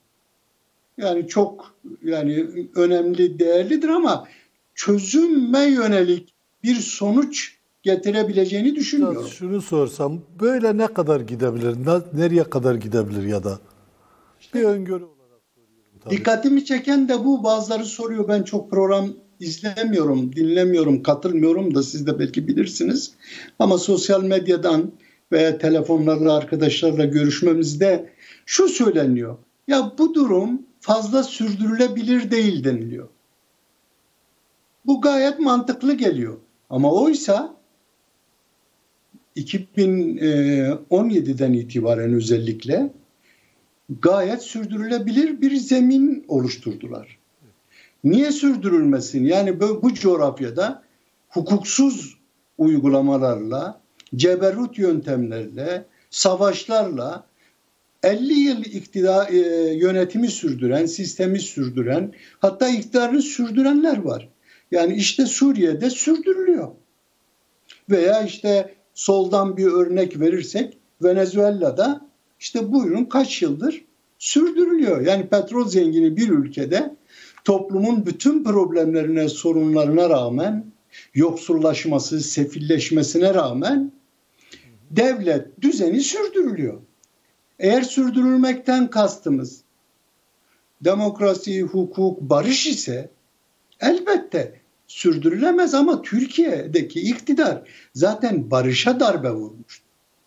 çok önemli, değerlidir ama çözüme yönelik bir sonuç getirebileceğini düşünmüyorum. Şunu sorsam, böyle ne kadar gidebilir, nereye kadar gidebilir ya da bir öngörü olarak soruyorum. Tabii. Dikkatimi çeken de bu. Bazıları soruyor, ben çok program izlemiyorum, dinlemiyorum, katılmıyorum da siz de belki bilirsiniz. Ama sosyal medyadan veya telefonlarla arkadaşlarla görüşmemizde şu söyleniyor. Ya bu durum fazla sürdürülebilir değil deniliyor. Bu gayet mantıklı geliyor. Ama oysa 2017'den itibaren özellikle gayet sürdürülebilir bir zemin oluşturdular. Niye sürdürülmesin? Yani bu coğrafyada hukuksuz uygulamalarla, ceberrut yöntemlerle, savaşlarla 50 yıl yönetimi sürdüren, sistemi sürdüren, hatta iktidarını sürdürenler var. Yani işte Suriye'de sürdürülüyor. Veya işte soldan bir örnek verirsek Venezuela'da işte buyurun kaç yıldır sürdürülüyor. Yani petrol zengini bir ülkede toplumun bütün problemlerine, sorunlarına rağmen, yoksullaşması, sefilleşmesine rağmen devlet düzeni sürdürülüyor. Eğer sürdürülmekten kastımız demokrasi, hukuk, barış ise elbette sürdürülemez ama Türkiye'deki iktidar zaten barışa darbe vurmuştur.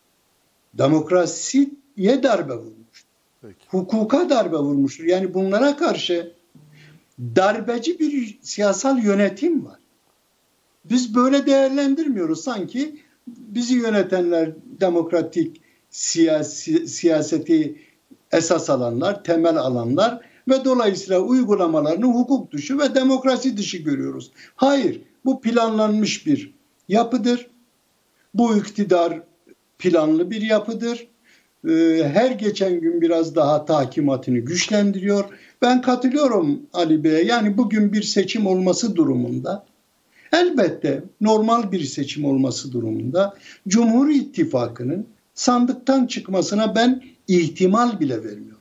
Demokrasiye darbe vurmuştur. Peki. Hukuka darbe vurmuştur. Yani bunlara karşı darbeci bir siyasal yönetim var. Biz böyle değerlendirmiyoruz. Sanki bizi yönetenler demokratik siyaseti esas alanlar, temel alanlar ve dolayısıyla uygulamalarını hukuk dışı ve demokrasi dışı görüyoruz. Hayır, bu planlanmış bir yapıdır. Bu iktidar planlı bir yapıdır. Her geçen gün biraz daha tahkimatını güçlendiriyor. Ben katılıyorum Ali Bey'e. Yani bugün bir seçim olması durumunda, elbette normal bir seçim olması durumunda Cumhur İttifakı'nın sandıktan çıkmasına ben ihtimal bile vermiyorum.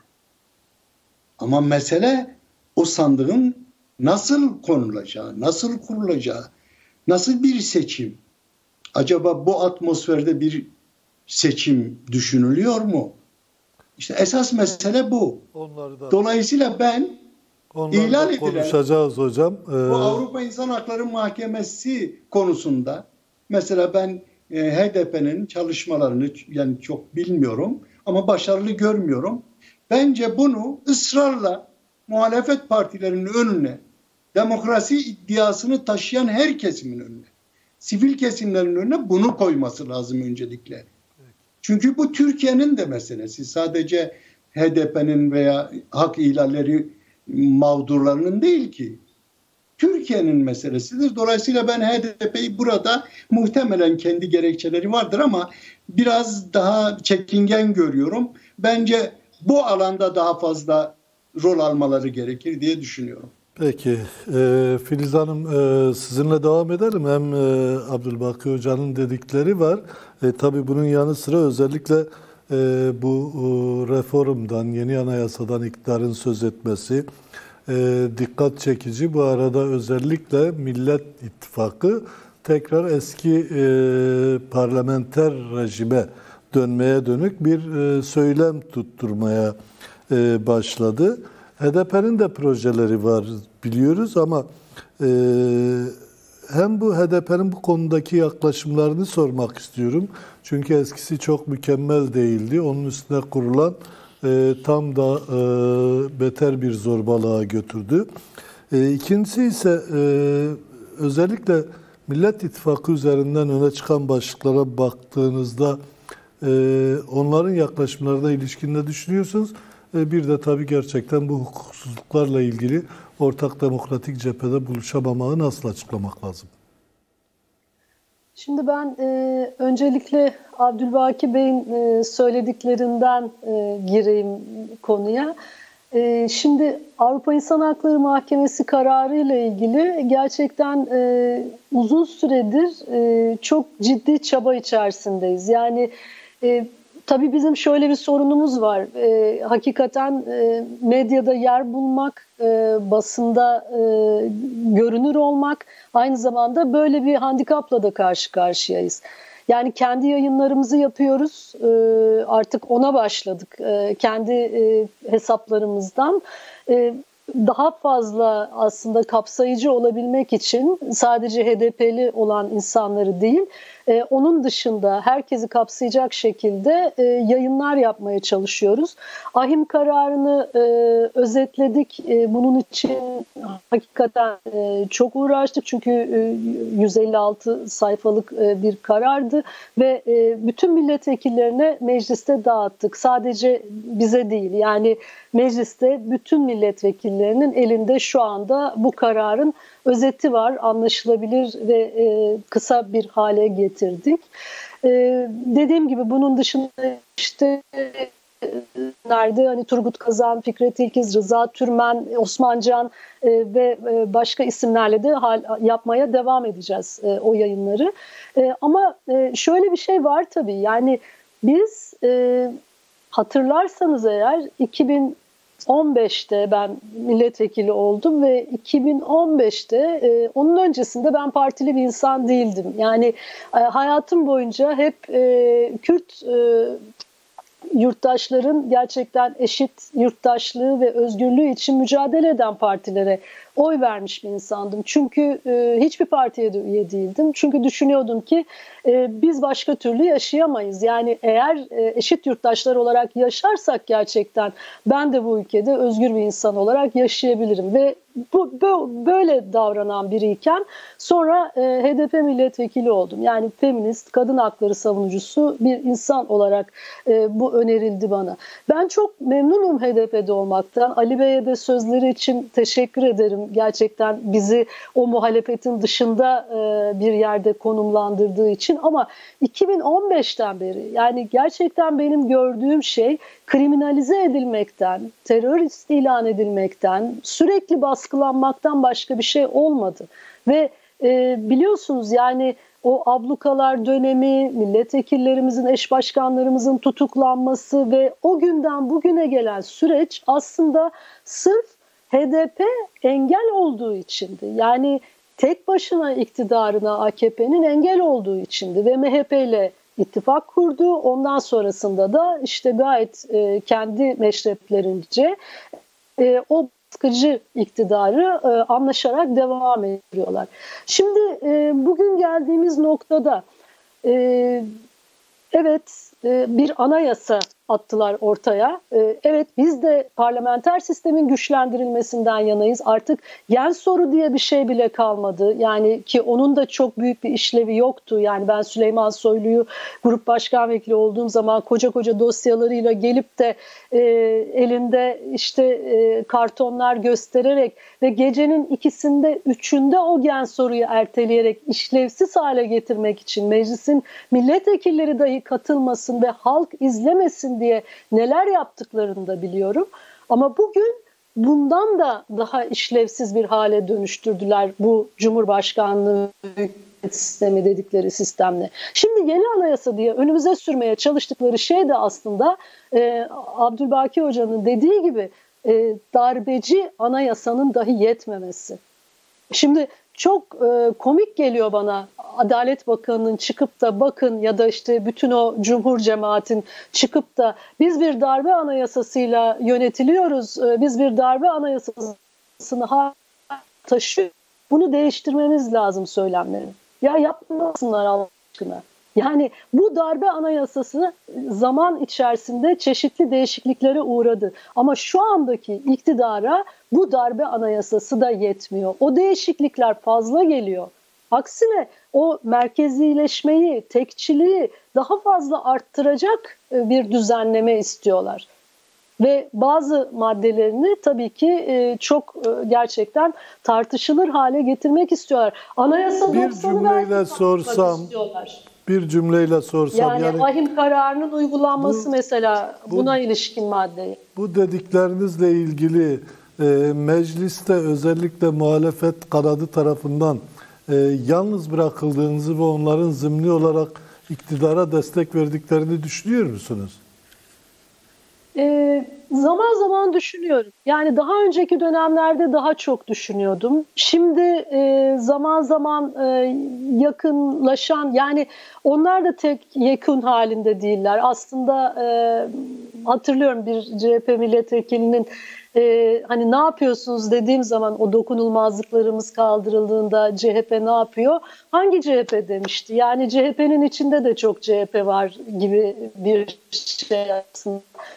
Ama mesele o sandığın nasıl konulacağı, nasıl kurulacağı, nasıl bir seçim? Acaba bu atmosferde bir seçim düşünülüyor mu? İşte esas mesele bu. Dolayısıyla ben ilan edilen konuşacağız hocam. Bu Avrupa İnsan Hakları Mahkemesi konusunda mesela ben HDP'nin çalışmalarını yani çok bilmiyorum ama başarılı görmüyorum. Bence bunu ısrarla muhalefet partilerinin önüne, demokrasi iddiasını taşıyan her kesimin önüne, sivil kesimlerin önüne bunu koyması lazım öncelikle. Çünkü bu Türkiye'nin de meselesi. Sadece HDP'nin veya hak ihlalleri mağdurlarının değil ki. Türkiye'nin meselesidir. Dolayısıyla ben HDP'yi burada muhtemelen kendi gerekçeleri vardır ama biraz daha çekingen görüyorum. Bence bu alanda daha fazla rol almaları gerekir diye düşünüyorum. Peki. Filiz Hanım sizinle devam edelim. Hem Abdülbaki Hoca'nın dedikleri var. Tabii bunun yanı sıra özellikle bu reformdan, yeni anayasadan iktidarın söz etmesi dikkat çekici. Bu arada özellikle Millet İttifakı tekrar eski parlamenter rejime dönmeye dönük bir söylem tutturmaya başladı. HDP'nin de projeleri var biliyoruz ama hem bu HDP'nin bu konudaki yaklaşımlarını sormak istiyorum. Çünkü eskisi çok mükemmel değildi. Onun üstüne kurulan tam da beter bir zorbalığa götürdü. İkincisi ise özellikle Millet İttifakı üzerinden öne çıkan başlıklara baktığınızda onların yaklaşımlarına ilişkin ne düşünüyorsunuz? Bir de tabii gerçekten bu hukuksuzluklarla ilgili ortak demokratik cephede buluşamamağı nasıl açıklamak lazım? Şimdi ben öncelikle Abdülbaki Bey'in söylediklerinden gireyim konuya. Şimdi Avrupa İnsan Hakları Mahkemesi kararıyla ilgili gerçekten uzun süredir çok ciddi çaba içerisindeyiz. Yani tabii bizim şöyle bir sorunumuz var. Hakikaten medyada yer bulmak, basında görünür olmak, aynı zamanda böyle bir handikapla da karşı karşıyayız. Yani kendi yayınlarımızı yapıyoruz. Artık ona başladık. Kendi hesaplarımızdan. Daha fazla aslında kapsayıcı olabilmek için sadece HDP'li olan insanları değil, Onun dışında herkesi kapsayacak şekilde yayınlar yapmaya çalışıyoruz. Ahim kararını özetledik. Bunun için hakikaten çok uğraştık. Çünkü 156 sayfalık bir karardı ve bütün milletvekillerine mecliste dağıttık. Sadece bize değil, yani mecliste bütün milletvekillerinin elinde şu anda bu kararın özeti var. Anlaşılabilir ve kısa bir hale getirdik. Dediğim gibi bunun dışında işte nerede hani Turgut Kazan, Fikret İlkiz, Rıza Türmen, Osman Can ve başka isimlerle de yapmaya devam edeceğiz o yayınları. Ama şöyle bir şey var tabii, yani biz hatırlarsanız eğer 2015'te ben milletvekili oldum ve 2015'te onun öncesinde ben partili bir insan değildim. Yani hayatım boyunca hep Kürt yurttaşların gerçekten eşit yurttaşlığı ve özgürlüğü için mücadele eden partilere oy vermiş bir insandım. Çünkü hiçbir partiye de üye değildim. Çünkü düşünüyordum ki biz başka türlü yaşayamayız. Yani eğer eşit yurttaşlar olarak yaşarsak gerçekten ben de bu ülkede özgür bir insan olarak yaşayabilirim. Ve böyle davranan biriyken sonra HDP milletvekili oldum. Yani feminist, kadın hakları savunucusu bir insan olarak bu önerildi bana. Ben çok memnunum HDP'de olmaktan. Ali Bey'e de sözleri için teşekkür ederim. Gerçekten bizi o muhalefetin dışında bir yerde konumlandırdığı için. Ama 2015'ten beri yani gerçekten benim gördüğüm şey kriminalize edilmekten, terörist ilan edilmekten, sürekli baskılanmaktan başka bir şey olmadı. Ve biliyorsunuz yani o ablukalar dönemi, milletvekillerimizin, eş başkanlarımızın tutuklanması ve o günden bugüne gelen süreç aslında sırf HDP engel olduğu içindi. Yani tek başına iktidarına AKP'nin engel olduğu içindi ve MHP ile ittifak kurdu. Ondan sonrasında da işte gayet kendi meşreplerince o baskıcı iktidarı anlaşarak devam ediyorlar. Şimdi bugün geldiğimiz noktada evet bir anayasa attılar ortaya. Evet biz de parlamenter sistemin güçlendirilmesinden yanayız. Artık gen soru diye bir şey bile kalmadı. Yani ki onun da çok büyük bir işlevi yoktu. Yani ben Süleyman Soylu'yu grup başkan vekili olduğum zaman koca koca dosyalarıyla gelip de elinde işte kartonlar göstererek ve gecenin 2'sinde 3'ünde o gen soruyu erteleyerek işlevsiz hale getirmek için meclisin milletvekilleri dahi katılmasın ve halk izlemesin diye neler yaptıklarını da biliyorum. Ama bugün bundan da daha işlevsiz bir hale dönüştürdüler bu Cumhurbaşkanlığı sistemi dedikleri sistemle. Şimdi yeni anayasa diye önümüze sürmeye çalıştıkları şey de aslında Abdülbaki Hoca'nın dediği gibi darbeci anayasanın dahi yetmemesi. Şimdi çok komik geliyor bana Adalet Bakanı'nın çıkıp da bakın ya da işte bütün o cumhur cemaatin çıkıp da biz bir darbe anayasasıyla yönetiliyoruz, biz bir darbe anayasasını taşıyoruz, bunu değiştirmemiz lazım söylemleri. Ya yapmasınlar Allah aşkına. Yani bu darbe anayasası zaman içerisinde çeşitli değişikliklere uğradı. Ama şu andaki iktidara bu darbe anayasası da yetmiyor. O değişiklikler fazla geliyor. Aksine o merkezileşmeyi, tekçiliği daha fazla arttıracak bir düzenleme istiyorlar. Ve bazı maddelerini tabii ki çok gerçekten tartışılır hale getirmek istiyorlar. Anayasa bir cümleyle sorsam, yani ahim kararının uygulanması mesela buna ilişkin maddeyi. Bu dediklerinizle ilgili mecliste özellikle muhalefet kanadı tarafından yalnız bırakıldığınızı ve onların zımni olarak iktidara destek verdiklerini düşünüyor musunuz? Zaman zaman düşünüyorum. Yani daha önceki dönemlerde daha çok düşünüyordum. Şimdi zaman zaman yakınlaşan, yani onlar da tek yakın halinde değiller. Aslında hatırlıyorum bir CHP milletvekilinin Hani ne yapıyorsunuz dediğim zaman o dokunulmazlıklarımız kaldırıldığında CHP ne yapıyor? Hangi CHP demişti? Yani CHP'nin içinde de çok CHP var gibi bir şey aslında.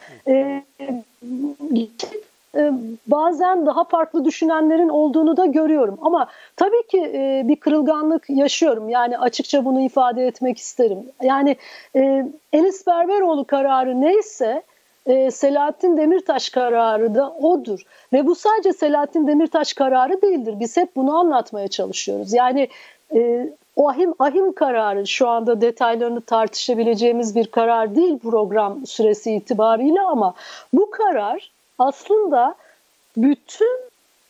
Bazen daha farklı düşünenlerin olduğunu da görüyorum. Ama tabii ki bir kırılganlık yaşıyorum. Yani açıkça bunu ifade etmek isterim. Yani Enis Berberoğlu kararı neyse Selahattin Demirtaş kararı da odur. Ve bu sadece Selahattin Demirtaş kararı değildir. Biz hep bunu anlatmaya çalışıyoruz. Yani o ahim kararı şu anda detaylarını tartışabileceğimiz bir karar değil program süresi itibariyle, ama bu karar aslında bütün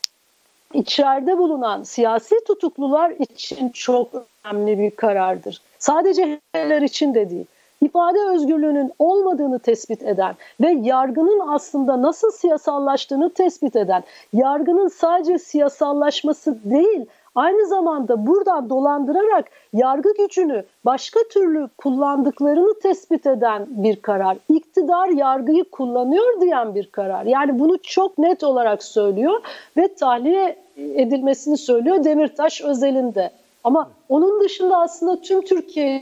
içeride bulunan siyasi tutuklular için çok önemli bir karardır. Sadece HDP'ler için de değil. İfade özgürlüğünün olmadığını tespit eden ve yargının aslında nasıl siyasallaştığını tespit eden, yargının sadece siyasallaşması değil, aynı zamanda buradan dolandırarak yargı gücünü başka türlü kullandıklarını tespit eden bir karar. İktidar yargıyı kullanıyor diyen bir karar. Yani bunu çok net olarak söylüyor ve tahliye edilmesini söylüyor Demirtaş özelinde. Ama onun dışında aslında tüm Türkiye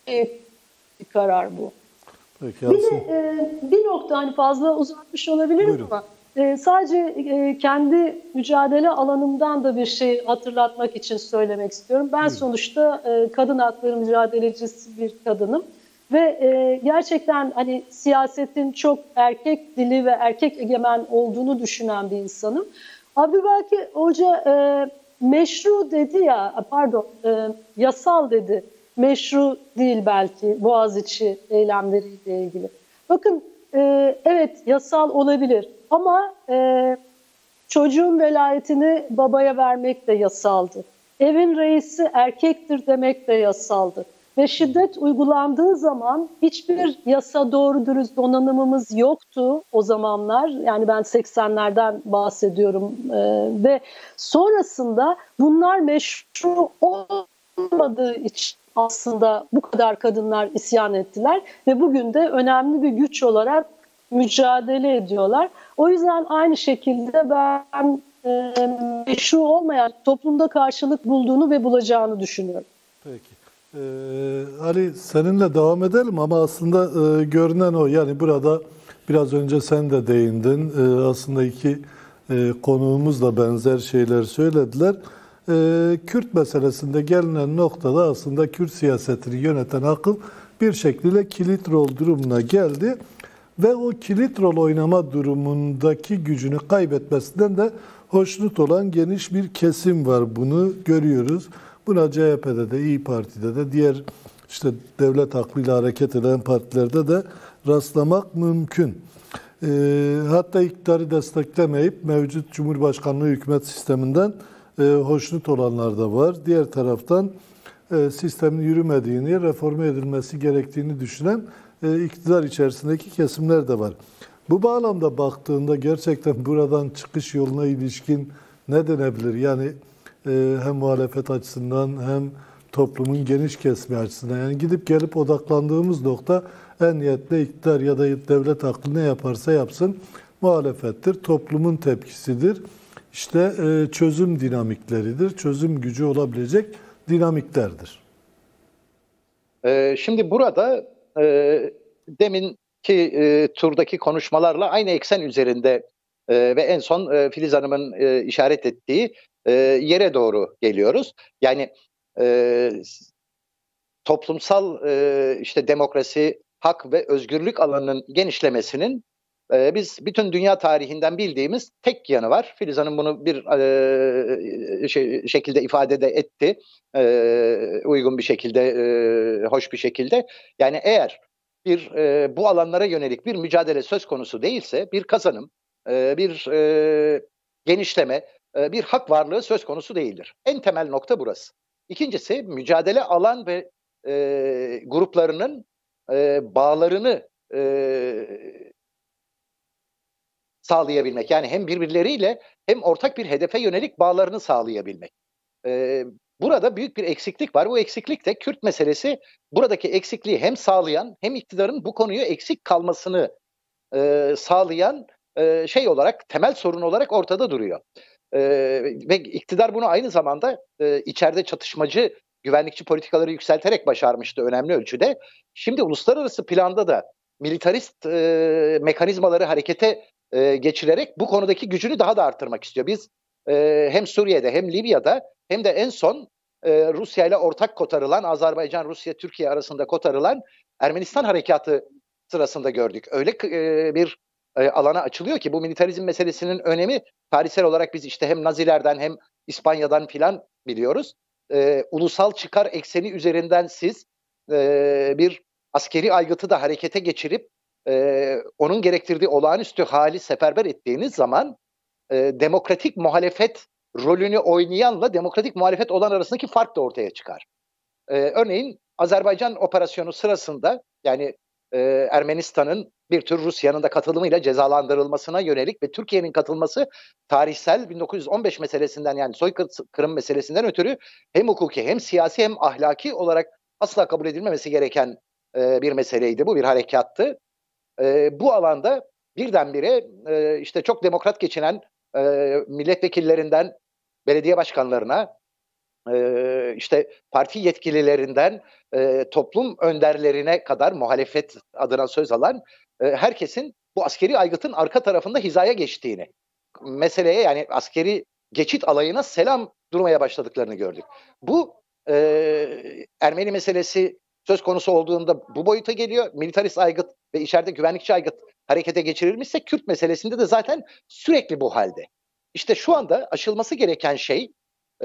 bir karar bu. Peki, bir de bir nokta, hani fazla uzatmış olabilirim. Buyurun. Ama sadece kendi mücadele alanımdan da bir şey hatırlatmak için söylemek istiyorum. Ben Buyurun. Sonuçta kadın hakları mücadelecisi bir kadınım ve gerçekten hani siyasetin çok erkek dili ve erkek egemen olduğunu düşünen bir insanım. Abdülbaki Hoca meşru dedi ya, pardon, yasal dedi. Meşru değil belki Boğaziçi eylemleriyle ilgili. Bakın evet, yasal olabilir ama çocuğun velayetini babaya vermek de yasaldı. Evin reisi erkektir demek de yasaldı. Ve şiddet uygulandığı zaman hiçbir yasa doğru dürüst donanımımız yoktu o zamanlar. Yani ben 80'lerden bahsediyorum ve sonrasında bunlar meşru olmadığı için aslında bu kadar kadınlar isyan ettiler ve bugün de önemli bir güç olarak mücadele ediyorlar. O yüzden aynı şekilde ben meşru olmayan toplumda karşılık bulduğunu ve bulacağını düşünüyorum. Peki. Ali, seninle devam edelim ama aslında görünen o. Yani burada biraz önce sen de değindin. Aslında iki konuğumuz da benzer şeyler söylediler. Kürt meselesinde gelinen noktada aslında Kürt siyasetini yöneten akıl bir şekilde kilit rol durumuna geldi ve o kilit rol oynama durumundaki gücünü kaybetmesinden de hoşnut olan geniş bir kesim var. Bunu görüyoruz. Buna CHP'de de, İYİ Parti'de de, diğer işte devlet aklıyla hareket eden partilerde de rastlamak mümkün. Hatta iktidarı desteklemeyip mevcut Cumhurbaşkanlığı hükümet sisteminden hoşnut olanlar da var. Diğer taraftan sistemin yürümediğini, reforme edilmesi gerektiğini düşünen iktidar içerisindeki kesimler de var. Bu bağlamda baktığında gerçekten buradan çıkış yoluna ilişkin ne denebilir? Yani hem muhalefet açısından hem toplumun geniş kesimi açısından. Yani gidip gelip odaklandığımız nokta en niyetli iktidar ya da devlet aklı ne yaparsa yapsın muhalefettir, toplumun tepkisidir. İşte çözüm dinamikleridir, çözüm gücü olabilecek dinamiklerdir. Şimdi burada deminki turdaki konuşmalarla aynı eksen üzerinde ve en son Filiz Hanım'ın işaret ettiği yere doğru geliyoruz. Yani toplumsal işte demokrasi, hak ve özgürlük alanının genişlemesinin biz bütün dünya tarihinden bildiğimiz tek yanı var. Filiz Hanım bunu bir şekilde ifade de etti. Uygun bir şekilde, hoş bir şekilde. Yani eğer bu alanlara yönelik bir mücadele söz konusu değilse bir kazanım, bir genişleme, bir hak varlığı söz konusu değildir. En temel nokta burası. İkincisi, mücadele alan ve gruplarının bağlarını sağlayabilmek. Yani hem birbirleriyle hem ortak bir hedefe yönelik bağlarını sağlayabilmek. Burada büyük bir eksiklik var. Bu eksiklik de Kürt meselesi buradaki eksikliği hem sağlayan hem iktidarın bu konuyu eksik kalmasını sağlayan şey olarak, temel sorun olarak ortada duruyor. Ve iktidar bunu aynı zamanda içeride çatışmacı, güvenlikçi politikaları yükselterek başarmıştı önemli ölçüde. Şimdi uluslararası planda da militarist mekanizmaları harekete geçirerek bu konudaki gücünü daha da arttırmak istiyor. Biz hem Suriye'de hem Libya'da hem de en son Rusya ile ortak kotarılan, Azerbaycan, Rusya, Türkiye arasında kotarılan Ermenistan harekatı sırasında gördük. Öyle bir alana açılıyor ki bu militarizm meselesinin önemi tarihsel olarak biz işte hem Nazilerden hem İspanya'dan filan biliyoruz. Ulusal çıkar ekseni üzerinden siz bir askeri aygıtı da harekete geçirip onun gerektirdiği olağanüstü hali seferber ettiğiniz zaman demokratik muhalefet rolünü oynayanla demokratik muhalefet olan arasındaki fark da ortaya çıkar. Örneğin Azerbaycan operasyonu sırasında yani Ermenistan'ın bir tür Rusya'nın da katılımıyla cezalandırılmasına yönelik ve Türkiye'nin katılması tarihsel 1915 meselesinden yani soykırım meselesinden ötürü hem hukuki hem siyasi hem ahlaki olarak asla kabul edilmemesi gereken bir meseleydi. Bu bir harekattı. Bu alanda birdenbire işte çok demokrat geçinen milletvekillerinden belediye başkanlarına, işte parti yetkililerinden toplum önderlerine kadar muhalefet adına söz alan herkesin bu askeri aygıtın arka tarafında hizaya geçtiğini, meseleye yani askeri geçit alayına selam durmaya başladıklarını gördük. Bu Ermeni meselesi söz konusu olduğunda bu boyuta geliyor. Militarist aygıt ve içeride güvenlikçi aygıt harekete geçirilmişse Kürt meselesinde de zaten sürekli bu halde. İşte şu anda aşılması gereken şey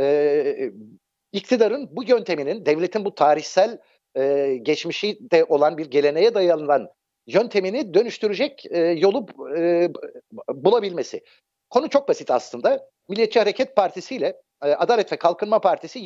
iktidarın bu yönteminin, devletin bu tarihsel geçmişi de olan bir geleneğe dayanılan yöntemini dönüştürecek yolu bulabilmesi. Konu çok basit aslında. Milliyetçi Hareket Partisi ile Adalet ve Kalkınma Partisi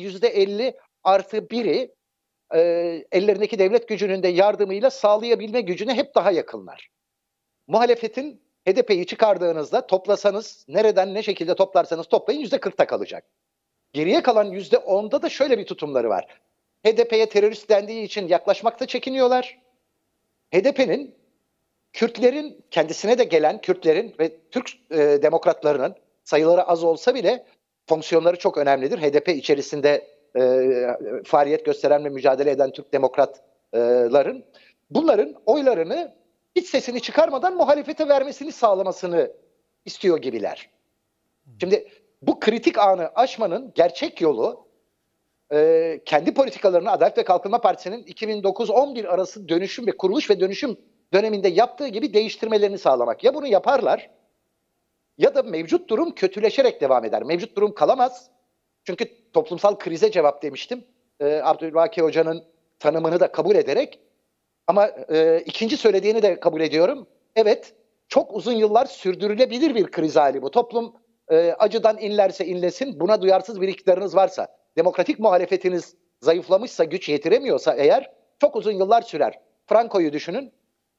%50+1'i ellerindeki devlet gücünün de yardımıyla sağlayabilme gücüne hep daha yakınlar. Muhalefetin HDP'yi çıkardığınızda toplasanız, nereden ne şekilde toplarsanız toplayın %40'ta kalacak. Geriye kalan %10'da da şöyle bir tutumları var. HDP'ye terörist dendiği için yaklaşmakta çekiniyorlar. HDP'nin Kürtlerin, kendisine de gelen Kürtlerin ve Türk demokratlarının sayıları az olsa bile fonksiyonları çok önemlidir. HDP içerisinde faaliyet gösteren ve mücadele eden Türk demokratların bunların oylarını hiç sesini çıkarmadan muhalefete vermesini sağlamasını istiyor gibiler. Şimdi bu kritik anı aşmanın gerçek yolu kendi politikalarını Adalet ve Kalkınma Partisi'nin 2009-11 arası dönüşüm ve kuruluş ve dönüşüm döneminde yaptığı gibi değiştirmelerini sağlamak. Ya bunu yaparlar ya da mevcut durum kötüleşerek devam eder. Mevcut durum kalamaz. Çünkü toplumsal krize cevap demiştim. Abdülbaki Hoca'nın tanımını da kabul ederek. Ama ikinci söylediğini de kabul ediyorum. Evet, çok uzun yıllar sürdürülebilir bir kriz hali bu. Toplum acıdan inlerse inlesin, buna duyarsız bir iktidarınız varsa, demokratik muhalefetiniz zayıflamışsa, güç yetiremiyorsa eğer çok uzun yıllar sürer. Franco'yu düşünün.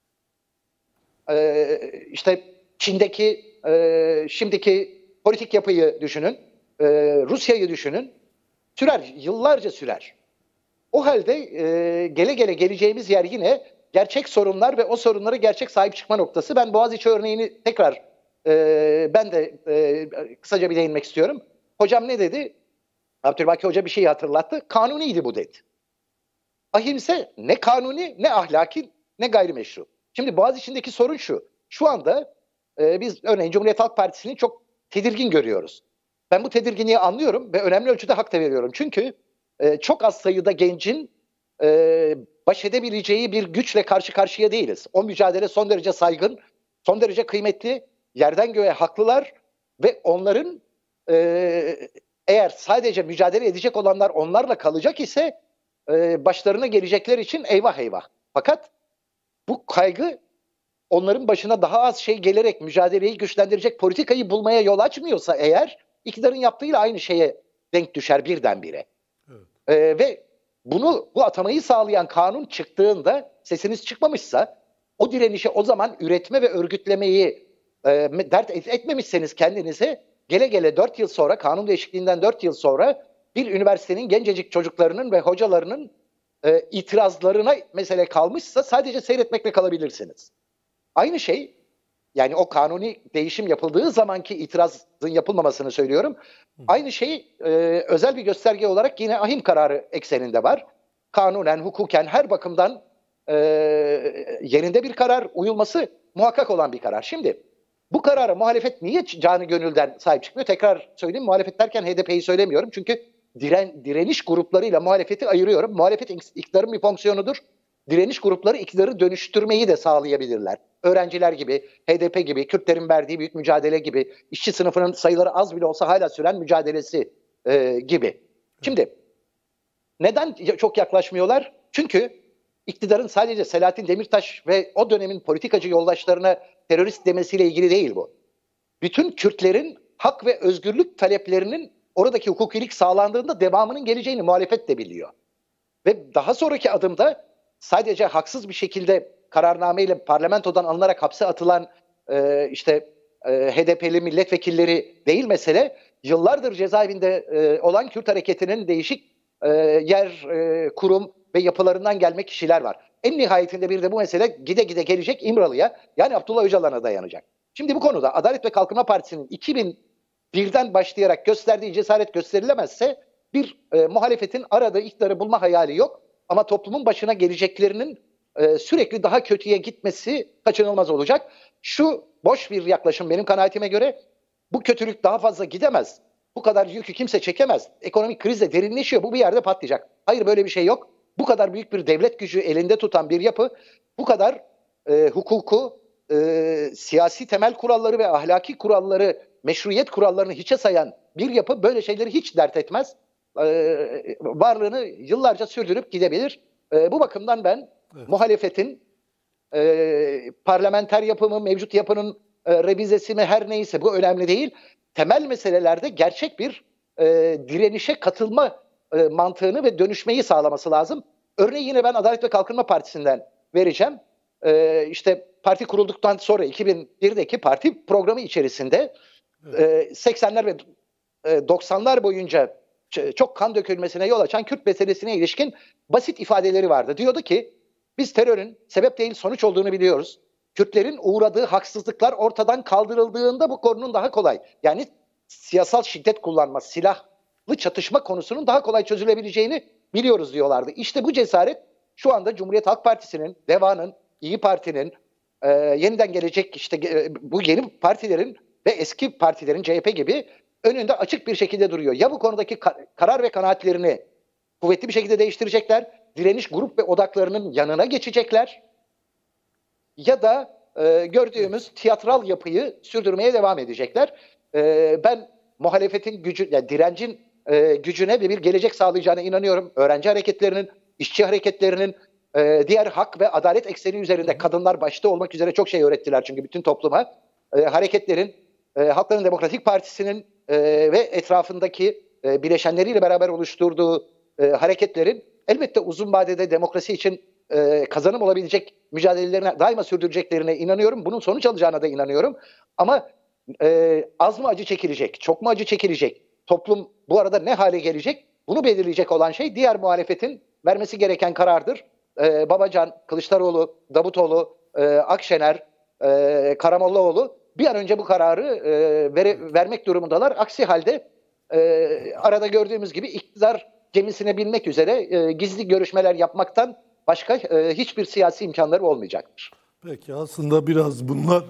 İşte Çin'deki şimdiki politik yapıyı düşünün. Rusya'yı düşünün. Sürer, yıllarca sürer. O halde gele gele geleceğimiz yer yine gerçek sorunlar ve o sorunlara gerçek sahip çıkma noktası. Ben Boğaziçi örneğini tekrar ben de kısaca bir değinmek istiyorum. Hocam ne dedi? Abdülbaki Hoca bir şeyi hatırlattı. Kanuniydi bu dedi. Ahimse ne kanuni, ne ahlaki, ne gayrimeşru. Şimdi Boğaziçi'ndeki sorun şu. Şu anda biz örneğin Cumhuriyet Halk Partisi'ni çok tedirgin görüyoruz. Ben bu tedirginliği anlıyorum ve önemli ölçüde hak da veriyorum. Çünkü çok az sayıda gencin baş edebileceği bir güçle karşı karşıya değiliz. O mücadele son derece saygın, son derece kıymetli, yerden göğe haklılar ve onların eğer sadece mücadele edecek olanlar onlarla kalacak ise başlarına gelecekler için eyvah eyvah. Fakat bu kaygı onların başına daha az şey gelerek mücadeleyi güçlendirecek politikayı bulmaya yol açmıyorsa eğer iktidarın yaptığıyla aynı şeye denk düşer birdenbire. Evet. Ve bu atamayı sağlayan kanun çıktığında sesiniz çıkmamışsa o direnişe o zaman üretme ve örgütlemeyi dert etmemişseniz kendinize gele gele 4 yıl sonra kanun değişikliğinden 4 yıl sonra bir üniversitenin gencecik çocuklarının ve hocalarının itirazlarına mesele kalmışsa sadece seyretmekle kalabilirsiniz. Aynı şey yani o kanuni değişim yapıldığı zamanki itirazın yapılmamasını söylüyorum. Aynı şey özel bir gösterge olarak yine ahim kararı ekseninde var. Kanunen, hukuken her bakımdan yerinde bir karar, uyulması muhakkak olan bir karar. Şimdi bu karara muhalefet niye canı gönülden sahip çıkmıyor? Tekrar söyleyeyim, muhalefet derken HDP'yi söylemiyorum. Çünkü direniş gruplarıyla muhalefeti ayırıyorum. Muhalefet iktidarın bir fonksiyonudur. Direniş grupları iktidarı dönüştürmeyi de sağlayabilirler. Öğrenciler gibi, HDP gibi, Kürtlerin verdiği büyük mücadele gibi, işçi sınıfının sayıları az bile olsa hala süren mücadelesi gibi. Şimdi neden çok yaklaşmıyorlar? Çünkü iktidarın sadece Selahattin Demirtaş ve o dönemin politikacı yoldaşlarına terörist demesiyle ilgili değil bu. Bütün Kürtlerin hak ve özgürlük taleplerinin oradaki hukukilik sağlandığında devamının geleceğini muhalefet de biliyor. Ve daha sonraki adımda sadece haksız bir şekilde kararnameyle parlamentodan alınarak hapse atılan HDP'li milletvekilleri değil mesele. Yıllardır cezaevinde olan Kürt hareketinin değişik yer, kurum ve yapılarından gelme kişiler var. En nihayetinde bir de bu mesele gide gide gelecek İmralı'ya, yani Abdullah Öcalan'a dayanacak. Şimdi bu konuda Adalet ve Kalkınma Partisi'nin 2001'den başlayarak gösterdiği cesaret gösterilemezse bir muhalefetin aradığı iktidarı bulma hayali yok. Ama toplumun başına geleceklerinin sürekli daha kötüye gitmesi kaçınılmaz olacak. Şu boş bir yaklaşım benim kanaatime göre, bu kötülük daha fazla gidemez. Bu kadar yükü kimse çekemez. Ekonomik kriz de derinleşiyor. Bu bir yerde patlayacak. Hayır, böyle bir şey yok. Bu kadar büyük bir devlet gücü elinde tutan bir yapı, bu kadar hukuku, siyasi temel kuralları ve ahlaki kuralları, meşruiyet kurallarını hiçe sayan bir yapı böyle şeyleri hiç dert etmez. Varlığını yıllarca sürdürüp gidebilir. Bu bakımdan ben muhalefetin parlamenter yapımı, mevcut yapının revizesi mi her neyse bu önemli değil. Temel meselelerde gerçek bir direnişe katılma mantığını ve dönüşmeyi sağlaması lazım. Örneği yine ben Adalet ve Kalkınma Partisi'nden vereceğim. Parti kurulduktan sonra 2001'deki parti programı içerisinde 80'ler ve 90'lar boyunca çok kan dökülmesine yol açan Kürt meselesine ilişkin basit ifadeleri vardı. Diyordu ki biz terörün sebep değil sonuç olduğunu biliyoruz. Kürtlerin uğradığı haksızlıklar ortadan kaldırıldığında bu konunun daha kolay, yani siyasal şiddet kullanma, silahlı çatışma konusunun daha kolay çözülebileceğini biliyoruz diyorlardı. İşte bu cesaret şu anda Cumhuriyet Halk Partisi'nin, DEVA'nın, İyi Parti'nin, yeniden gelecek bu yeni partilerin ve eski partilerin, CHP gibi önünde açık bir şekilde duruyor. Ya bu konudaki karar ve kanaatlerini kuvvetli bir şekilde değiştirecekler, direniş grup ve odaklarının yanına geçecekler, ya da gördüğümüz tiyatral yapıyı sürdürmeye devam edecekler. Ben muhalefetin gücü, yani direncin gücüne ve bir gelecek sağlayacağına inanıyorum. Öğrenci hareketlerinin, işçi hareketlerinin, diğer hak ve adalet ekseni üzerinde kadınlar başta olmak üzere çok şey öğrettiler çünkü bütün topluma. Hareketlerin, Halkların Demokratik Partisi'nin ve etrafındaki bileşenleriyle beraber oluşturduğu hareketlerin elbette uzun vadede demokrasi için kazanım olabilecek mücadelelerine daima sürdüreceklerine inanıyorum. Bunun sonuç alacağına da inanıyorum. Ama az mı acı çekilecek, çok mu acı çekilecek, toplum bu arada ne hale gelecek, bunu belirleyecek olan şey diğer muhalefetin vermesi gereken karardır. Babacan, Kılıçdaroğlu, Davutoğlu, Akşener, Karamollaoğlu bir an önce bu kararı vermek durumundalar. Aksi halde arada gördüğümüz gibi iktidar gemisine binmek üzere gizli görüşmeler yapmaktan başka hiçbir siyasi imkanları olmayacaktır. Peki aslında biraz bunlar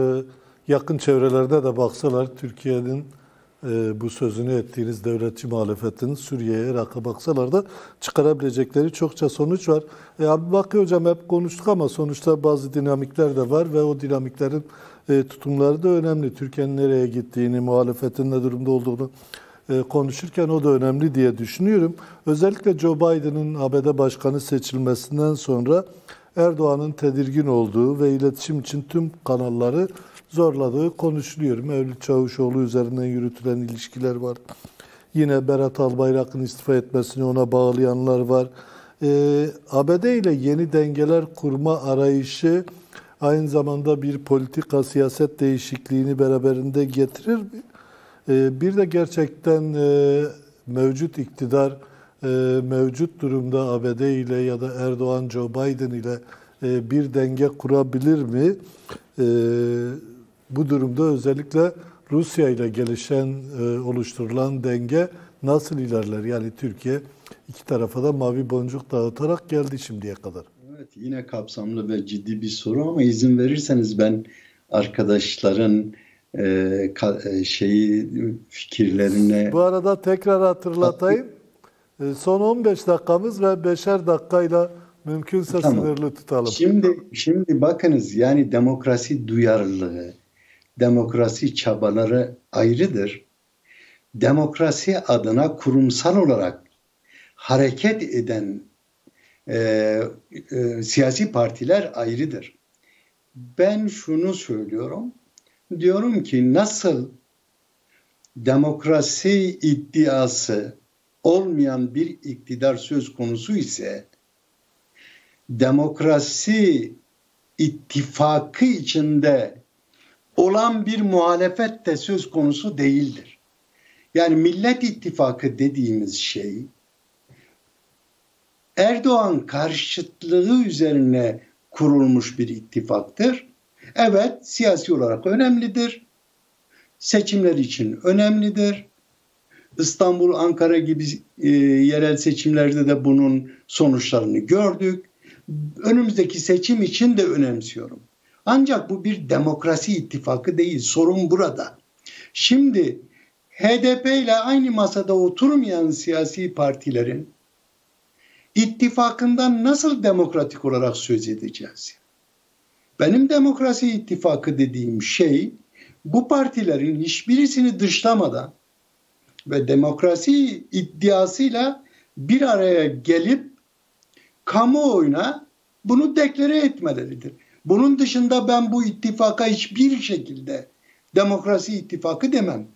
yakın çevrelerde de baksalar Türkiye'nin bu sözünü ettiğiniz devletçi muhalefetin Suriye'ye, Irak'a baksalar da çıkarabilecekleri çokça sonuç var. Abdülbaki Hocam hep konuştuk ama sonuçta bazı dinamikler de var ve o dinamiklerin tutumları da önemli. Türkiye'nin nereye gittiğini, muhalefetin ne durumda olduğunu konuşurken o da önemli diye düşünüyorum. Özellikle Joe Biden'ın ABD Başkanı seçilmesinden sonra Erdoğan'ın tedirgin olduğu ve iletişim için tüm kanalları zorladığı konuşuluyor. Mevlüt Çavuşoğlu üzerinden yürütülen ilişkiler var. Yine Berat Albayrak'ın istifa etmesini ona bağlayanlar var. ABD ile yeni dengeler kurma arayışı aynı zamanda bir politika, siyaset değişikliğini beraberinde getirir mi? Bir de gerçekten mevcut iktidar, mevcut durumda ABD ile ya da Erdoğan, Joe Biden ile bir denge kurabilir mi? Bu durumda özellikle Rusya ile gelişen, oluşturulan denge nasıl ilerler? Yani Türkiye iki tarafa da mavi boncuk dağıtarak geldi şimdiye kadar. Evet, yine kapsamlı ve ciddi bir soru ama izin verirseniz ben arkadaşların fikirlerine... Bu arada tekrar hatırlatayım. Son 15 dakikamız ve 5'er dakikayla mümkünse sınırlı tutalım. Şimdi bakınız, yani demokrasi duyarlılığı, demokrasi çabaları ayrıdır. Demokrasi adına kurumsal olarak hareket eden siyasi partiler ayrıdır. Ben şunu söylüyorum. Diyorum ki nasıl demokrasi iddiası olmayan bir iktidar söz konusu ise demokrasi ittifakı içinde olan bir muhalefet de söz konusu değildir. Yani Millet İttifakı dediğimiz şey Erdoğan karşıtlığı üzerine kurulmuş bir ittifaktır. Evet, siyasi olarak önemlidir. Seçimler için önemlidir. İstanbul, Ankara gibi yerel seçimlerde de bunun sonuçlarını gördük. Önümüzdeki seçim için de önemsiyorum. Ancak bu bir demokrasi ittifakı değil. Sorun burada. Şimdi HDP ile aynı masada oturmayan siyasi partilerin ittifakından nasıl demokratik olarak söz edeceğiz? Benim demokrasi ittifakı dediğim şey, bu partilerin hiçbirisini dışlamadan ve demokrasi iddiasıyla bir araya gelip kamuoyuna bunu deklare etmeleridir. Bunun dışında ben bu ittifaka hiçbir şekilde demokrasi ittifakı demem.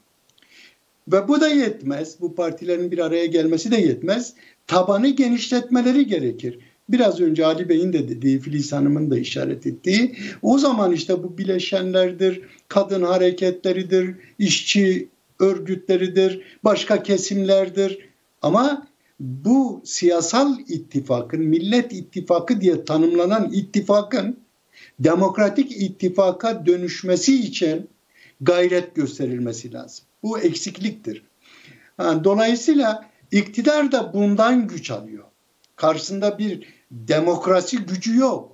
Ve bu da yetmez. Bu partilerin bir araya gelmesi de yetmez. Tabanı genişletmeleri gerekir. Biraz önce Ali Bey'in de dediği, Filiz Hanım'ın da işaret ettiği, o zaman işte bu bileşenlerdir, kadın hareketleridir, işçi örgütleridir, başka kesimlerdir. Ama bu siyasal ittifakın, Millet İttifakı diye tanımlanan ittifakın demokratik ittifaka dönüşmesi için gayret gösterilmesi lazım. Bu eksikliktir. Dolayısıyla iktidar da bundan güç alıyor. Karşısında bir demokrasi gücü yok.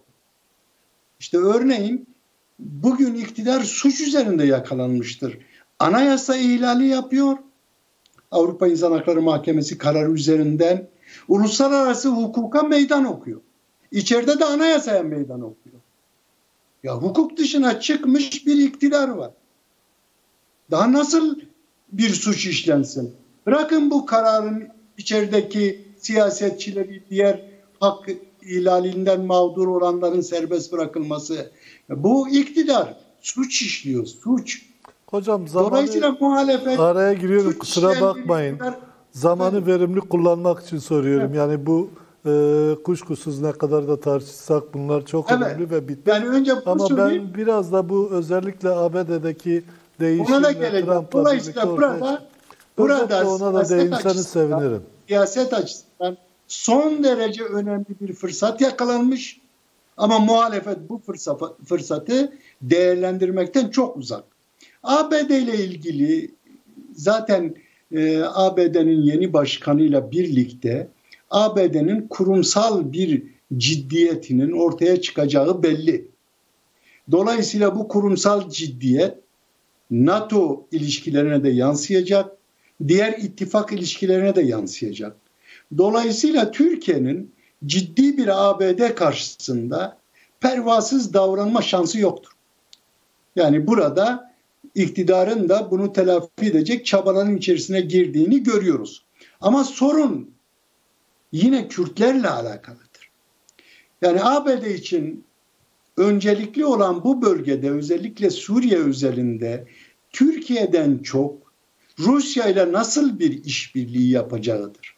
İşte örneğin bugün iktidar suç üzerinde yakalanmıştır. Anayasa ihlali yapıyor. Avrupa İnsan Hakları Mahkemesi kararı üzerinden uluslararası hukuka meydan okuyor. İçeride de anayasaya meydan okuyor. Ya hukuk dışına çıkmış bir iktidar var. Daha nasıl bir suç işlensin? Bırakın bu kararın içerideki siyasetçileri, diğer hak ihlalinden mağdur olanların serbest bırakılması. Bu iktidar suç işliyor, suç. Hocam Dolayısıyla muhalefet araya giriyorum, kusura bakmayın. Zamanı verimli kullanmak için soruyorum. Evet. Yani bu kuşkusuz ne kadar da tartışsak bunlar çok önemli ve bitmez. Yani önce ama ben biraz da bu özellikle ABD'deki değişimle Trump'la birlikte burada ona da değinseniz sevinirim. Siyaset açısından son derece önemli bir fırsat yakalanmış ama muhalefet bu fırsatı değerlendirmekten çok uzak. ABD ile ilgili zaten ABD'nin yeni başkanıyla birlikte ABD'nin kurumsal bir ciddiyetinin ortaya çıkacağı belli. Dolayısıyla bu kurumsal ciddiyet NATO ilişkilerine de yansıyacak, diğer ittifak ilişkilerine de yansıyacak. Dolayısıyla Türkiye'nin ciddi bir ABD karşısında pervasız davranma şansı yoktur. Yani burada iktidarın da bunu telafi edecek çabaların içerisine girdiğini görüyoruz. Ama sorun yine Kürtlerle alakalıdır. Yani ABD için öncelikli olan bu bölgede, özellikle Suriye özelinde Türkiye'den çok Rusya ile nasıl bir işbirliği yapacağıdır.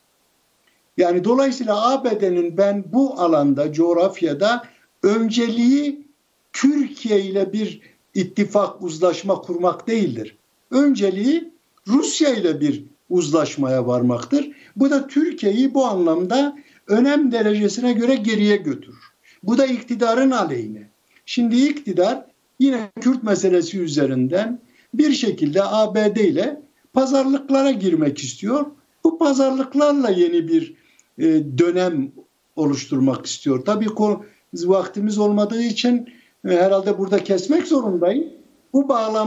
Yani dolayısıyla ABD'nin ben bu alanda, coğrafyada önceliği Türkiye ile bir ittifak, uzlaşma kurmak değildir. Önceliği Rusya ile bir uzlaşmaya varmaktır. Bu da Türkiye'yi bu anlamda önem derecesine göre geriye götürür. Bu da iktidarın aleyhine. Şimdi iktidar yine Kürt meselesi üzerinden bir şekilde ABD ile pazarlıklara girmek istiyor. Bu pazarlıklarla yeni bir dönem oluşturmak istiyor. Tabii vaktimiz olmadığı için herhalde burada kesmek zorundayım. Bu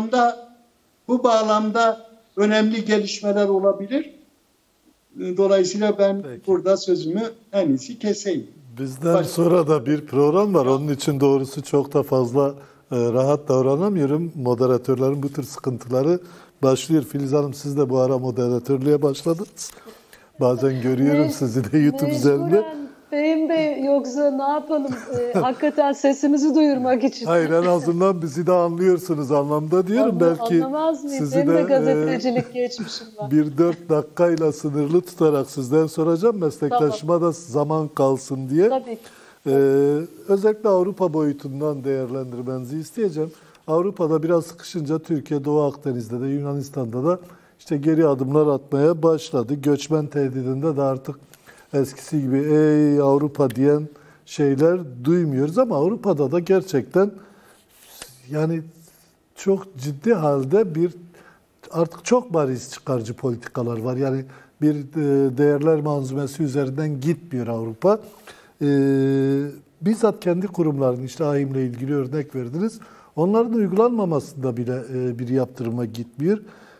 bağlamda önemli gelişmeler olabilir. Dolayısıyla ben burada sözümü en iyisi keseyim. Bizden sonra da bir program var. Onun için doğrusu çok da fazla rahat davranamıyorum. Moderatörlerin bu tür sıkıntıları başlıyor. Filiz Hanım, siz de bu ara moderatörlüğe başladınız. Bazen görüyorum sizi de YouTube üzerinde. Fehim Bey, yoksa ne yapalım? Hakikaten sesimizi duyurmak için. Hayır, en azından bizi de anlıyorsunuz anlamda diyorum. Belki anlamaz mıyım? sizi Benim de de gazetecilik geçmişim var. 1-4 dakikayla sınırlı tutarak sizden soracağım. Meslektaşıma da zaman kalsın diye. Tabii ki. Özellikle Avrupa boyutundan değerlendirmenizi isteyeceğim. Avrupa'da biraz sıkışınca Türkiye, Doğu Akdeniz'de de Yunanistan'da da işte geri adımlar atmaya başladı. Göçmen tehdidinde de artık eskisi gibi ey Avrupa diyen şeyler duymuyoruz ama Avrupa'da da gerçekten yani çok ciddi halde artık çok bariz çıkarcı politikalar var. Yani bir değerler manzumesi üzerinden gitmiyor Avrupa. Bizzat kendi kurumlarının, işte AİHM'le ilgili örnek verdiniz. Onların uygulanmamasında bile bir yaptırıma gitmiyor.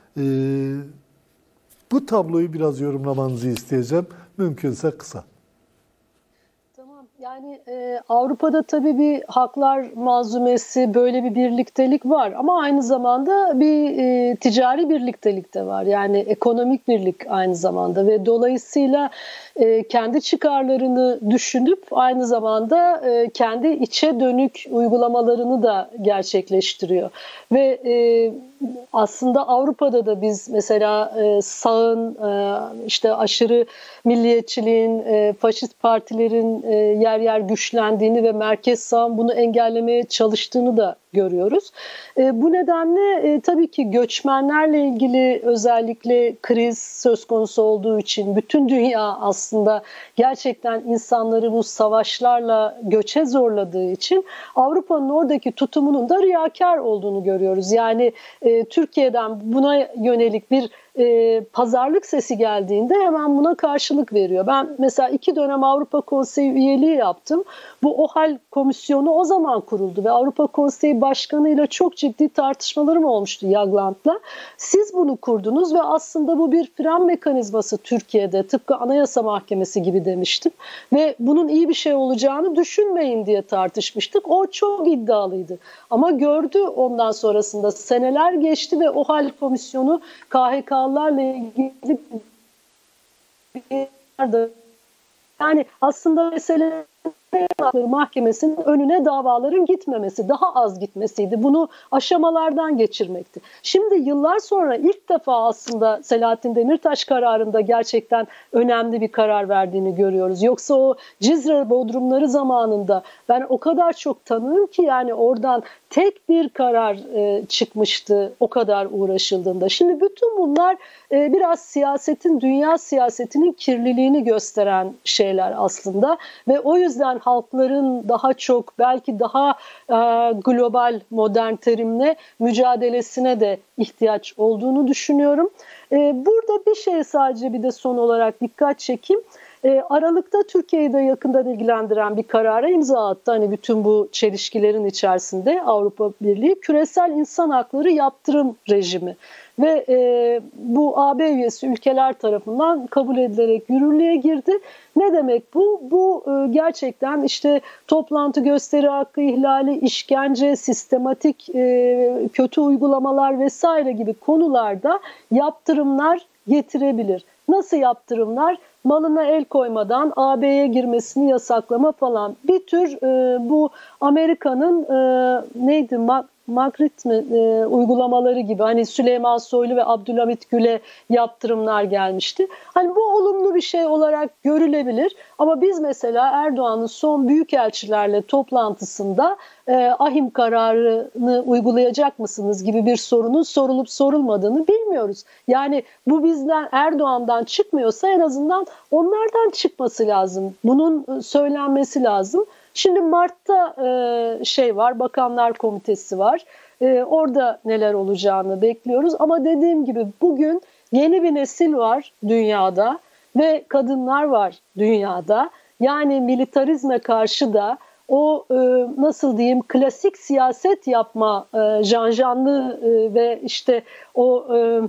Bu tabloyu biraz yorumlamanızı isteyeceğim. Mümkünse kısa. Tamam. Yani Avrupa'da tabii bir haklar manzumesi, böyle bir birliktelik var. Ama aynı zamanda bir ticari birliktelik de var. Yani ekonomik birlik aynı zamanda. Ve dolayısıyla kendi çıkarlarını düşünüp aynı zamanda kendi içe dönük uygulamalarını da gerçekleştiriyor. Ve aslında Avrupa'da da biz mesela sağın, işte aşırı milliyetçiliğin, faşist partilerin yer yer güçlendiğini ve merkez sağın bunu engellemeye çalıştığını da görüyoruz. Bu nedenle tabii ki göçmenlerle ilgili özellikle kriz söz konusu olduğu için bütün dünya aslında gerçekten insanları bu savaşlarla göçe zorladığı için Avrupa'nın oradaki tutumunun da riyakar olduğunu görüyoruz. Yani Türkiye'den buna yönelik bir pazarlık sesi geldiğinde hemen buna karşılık veriyor. Ben mesela 2 dönem Avrupa Konseyi üyeliği yaptım. Bu OHAL komisyonu o zaman kuruldu ve Avrupa Konseyi Başkanı'yla çok ciddi tartışmalarım olmuştu Jagland'la. Siz bunu kurdunuz ve aslında bu bir fren mekanizması Türkiye'de, tıpkı Anayasa Mahkemesi gibi demiştim. Ve bunun iyi bir şey olacağını düşünmeyin diye tartışmıştık. O çok iddialıydı. Ama gördü ondan sonrasında seneler geçti ve OHAL komisyonu KHK'larla ilgili yani aslında mesele Mahkemesi'nin önüne davaların gitmemesi, daha az gitmesiydi. Bunu aşamalardan geçirmekti. Şimdi yıllar sonra ilk defa aslında Selahattin Demirtaş kararında gerçekten önemli bir karar verdiğini görüyoruz. Yoksa o Cizre Bodrumları zamanında ben o kadar çok tanığım ki yani oradan tek bir karar çıkmıştı o kadar uğraşıldığında. Şimdi bütün bunlar biraz siyasetin, dünya siyasetinin kirliliğini gösteren şeyler aslında ve o yüzden halkların daha çok belki daha global modern terimle mücadelesine de ihtiyaç olduğunu düşünüyorum. Burada bir şey sadece bir de son olarak dikkat çekeyim. Aralık'ta Türkiye'yi de yakından ilgilendiren bir karara imza attı. Hani bütün bu çelişkilerin içerisinde Avrupa Birliği küresel insan hakları yaptırım rejimi ve bu AB üyesi ülkeler tarafından kabul edilerek yürürlüğe girdi. Ne demek bu? Bu gerçekten işte toplantı gösteri hakkı ihlali, işkence, sistematik kötü uygulamalar vesaire gibi konularda yaptırımlar getirebilir. Nasıl yaptırımlar? Malına el koymadan AB'ye girmesini yasaklama falan. Bir tür bu Amerika'nın neydi? Magritte mi uygulamaları gibi hani Süleyman Soylu ve Abdülhamit Gül'e yaptırımlar gelmişti. Hani bu olumlu bir şey olarak görülebilir ama biz mesela Erdoğan'ın son büyükelçilerle toplantısında AİHM kararını uygulayacak mısınız gibi bir sorunun sorulup sorulmadığını bilmiyoruz. Yani bu bizden Erdoğan'dan çıkmıyorsa en azından onlardan çıkması lazım. Bunun söylenmesi lazım. Şimdi Mart'ta var, Bakanlar Komitesi var. Orada neler olacağını bekliyoruz. Ama dediğim gibi bugün yeni bir nesil var dünyada ve kadınlar var dünyada. Yani militarizme karşı da o nasıl diyeyim klasik siyaset yapma janjanlı ve işte o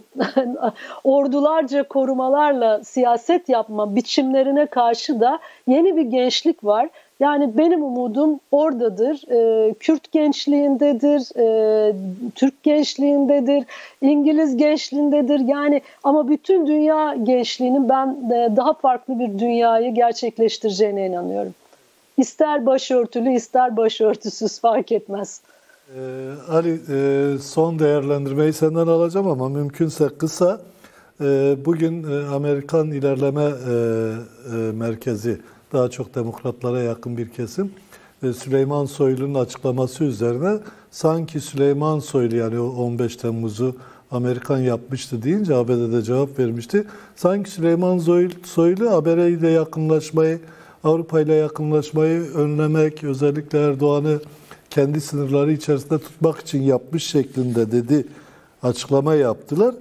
ordularca korumalarla siyaset yapma biçimlerine karşı da yeni bir gençlik var. Yani benim umudum oradadır. Kürt gençliğindedir, Türk gençliğindedir, İngiliz gençliğindedir. Yani ama bütün dünya gençliğinin ben daha farklı bir dünyayı gerçekleştireceğine inanıyorum. İster başörtülü, ister başörtüsüz fark etmez. Ali, son değerlendirmeyi senden alacağım ama mümkünse kısa. Bugün Amerikan İlerleme Merkezi, daha çok demokratlara yakın bir kesim, Süleyman Soylu'nun açıklaması üzerine sanki Süleyman Soylu, yani 15 Temmuz'u Amerikan yapmıştı deyince ABD'de cevap vermişti. Sanki Süleyman Soylu ABD ile yakınlaşmayı, Avrupa ile yakınlaşmayı önlemek, özellikle Erdoğan'ı kendi sınırları içerisinde tutmak için yapmış şeklinde dedi, açıklama yaptılar.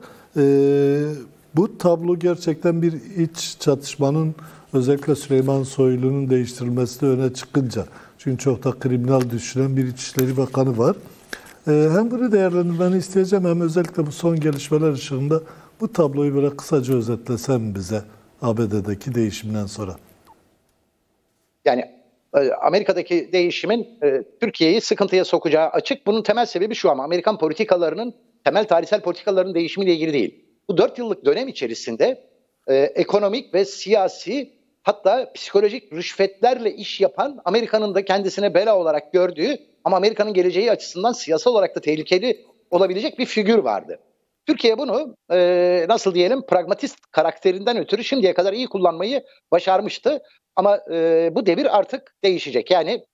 Bu tablo gerçekten bir iç çatışmanın, özellikle Süleyman Soylu'nun değiştirilmesi de öne çıkınca. Çünkü çok da kriminal düşünen bir İçişleri Bakanı var. Hem bunu değerlendirmeni isteyeceğim, hem özellikle bu son gelişmeler ışığında bu tabloyu böyle kısaca özetlesem bize ABD'deki değişimden sonra. Yani Amerika'daki değişimin Türkiye'yi sıkıntıya sokacağı açık. Bunun temel sebebi şu, ama Amerikan politikalarının, temel tarihsel politikaların değişimiyle ilgili değil. Bu 4 yıllık dönem içerisinde ekonomik ve siyasi, hatta psikolojik rüşvetlerle iş yapan, Amerika'nın da kendisine bela olarak gördüğü ama Amerika'nın geleceği açısından siyasal olarak da tehlikeli olabilecek bir figür vardı. Türkiye bunu nasıl diyelim, pragmatist karakterinden ötürü şimdiye kadar iyi kullanmayı başarmıştı. Ama bu devir artık değişecek. Yani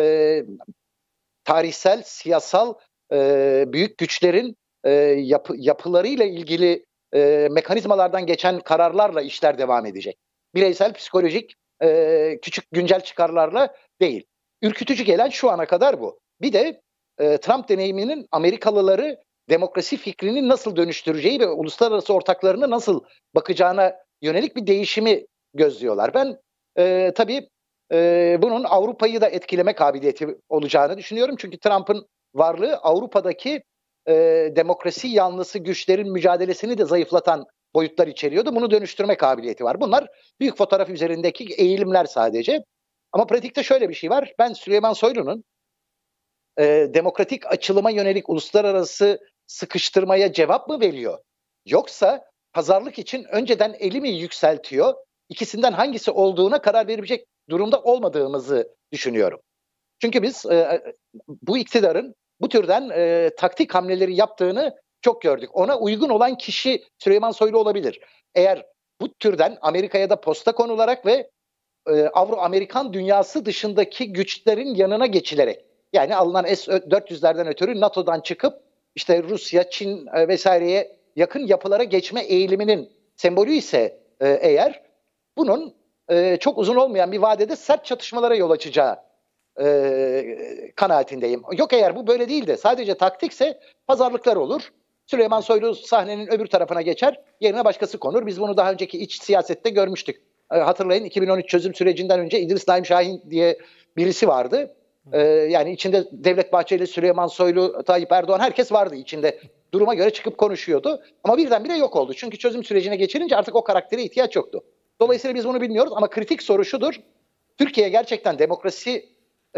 tarihsel, siyasal büyük güçlerin yapılarıyla ilgili mekanizmalardan geçen kararlarla işler devam edecek. Bireysel, psikolojik, küçük güncel çıkarlarla değil. Ürkütücü gelen şu ana kadar bu. Bir de Trump deneyiminin Amerikalıları demokrasi fikrini nasıl dönüştüreceği ve uluslararası ortaklarına nasıl bakacağına yönelik bir değişimi gözlüyorlar. Ben tabii bunun Avrupa'yı da etkileme kabiliyeti olacağını düşünüyorum. Çünkü Trump'ın varlığı Avrupa'daki demokrasi yanlısı güçlerin mücadelesini de zayıflatan boyutlar içeriyordu. Bunu dönüştürme kabiliyeti var. Bunlar büyük fotoğraf üzerindeki eğilimler sadece. Ama pratikte şöyle bir şey var. Ben Süleyman Soylu'nun demokratik açılıma yönelik uluslararası sıkıştırmaya cevap mı veriyor? Yoksa pazarlık için önceden eli mi yükseltiyor? İkisinden hangisi olduğuna karar verebilecek durumda olmadığımızı düşünüyorum. Çünkü biz bu iktidarın bu türden taktik hamleleri yaptığını çok gördük. Ona uygun olan kişi Süleyman Soylu olabilir. Eğer bu türden Amerika'ya da posta konularak ve Avro-Amerikan dünyası dışındaki güçlerin yanına geçilerek, yani alınan S-400'lerden ötürü NATO'dan çıkıp işte Rusya, Çin vesaireye yakın yapılara geçme eğiliminin sembolü ise eğer, bunun çok uzun olmayan bir vadede sert çatışmalara yol açacağı kanaatindeyim. Yok, eğer bu böyle değil de sadece taktikse pazarlıklar olur. Süleyman Soylu sahnenin öbür tarafına geçer, yerine başkası konur. Biz bunu daha önceki iç siyasette görmüştük. Hatırlayın, 2013 çözüm sürecinden önce İdris Naim Şahin diye birisi vardı. Yani içinde Devlet Bahçeli, Süleyman Soylu, Tayyip Erdoğan, herkes vardı içinde. Duruma göre çıkıp konuşuyordu. Ama birdenbire yok oldu. Çünkü çözüm sürecine geçirince artık o karaktere ihtiyaç yoktu. Dolayısıyla biz bunu bilmiyoruz ama kritik soru şudur. Türkiye gerçekten demokrasi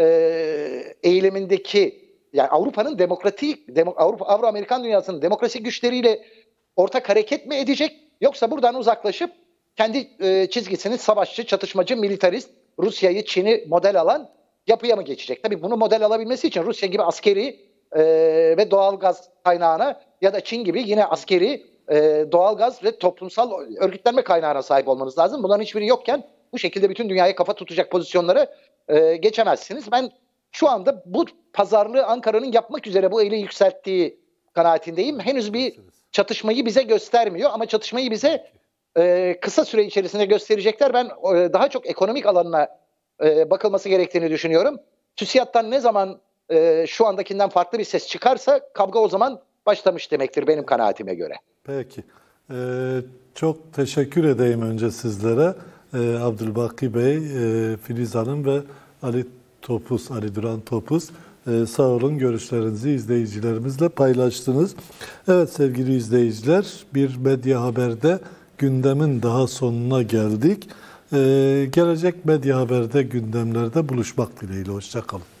eğilimindeki, yani Avrupa'nın Avro-Amerikan dünyasının demokrasi güçleriyle ortak hareket mi edecek? Yoksa buradan uzaklaşıp kendi çizgisini savaşçı, çatışmacı, militarist, Rusya'yı, Çin'i model alan yapıya mı geçecek? Tabii bunu model alabilmesi için Rusya gibi askeri ve doğal gaz kaynağına, ya da Çin gibi yine askeri, doğal gaz ve toplumsal örgütlenme kaynağına sahip olmanız lazım. Bunların hiçbiri yokken bu şekilde bütün dünyaya kafa tutacak pozisyonlara geçemezsiniz. Ben şu anda bu pazarlığı Ankara'nın yapmak üzere bu eli yükselttiği kanaatindeyim. Henüz bir çatışmayı bize göstermiyor ama çatışmayı bize kısa süre içerisinde gösterecekler. Ben daha çok ekonomik alanına bakılması gerektiğini düşünüyorum. TÜSİAD'dan ne zaman şu andakinden farklı bir ses çıkarsa kavga o zaman başlamış demektir benim kanaatime göre. Peki. Çok teşekkür edeyim önce sizlere. Abdülbaki Bey, Filiz Hanım ve Ali Duran Topuz. Sağ olun, görüşlerinizi izleyicilerimizle paylaştınız. Evet sevgili izleyiciler, bir Medya Haber'de gündemin daha sonuna geldik. Gelecek Medya Haber'de gündemlerde buluşmak dileğiyle. Hoşça kalın.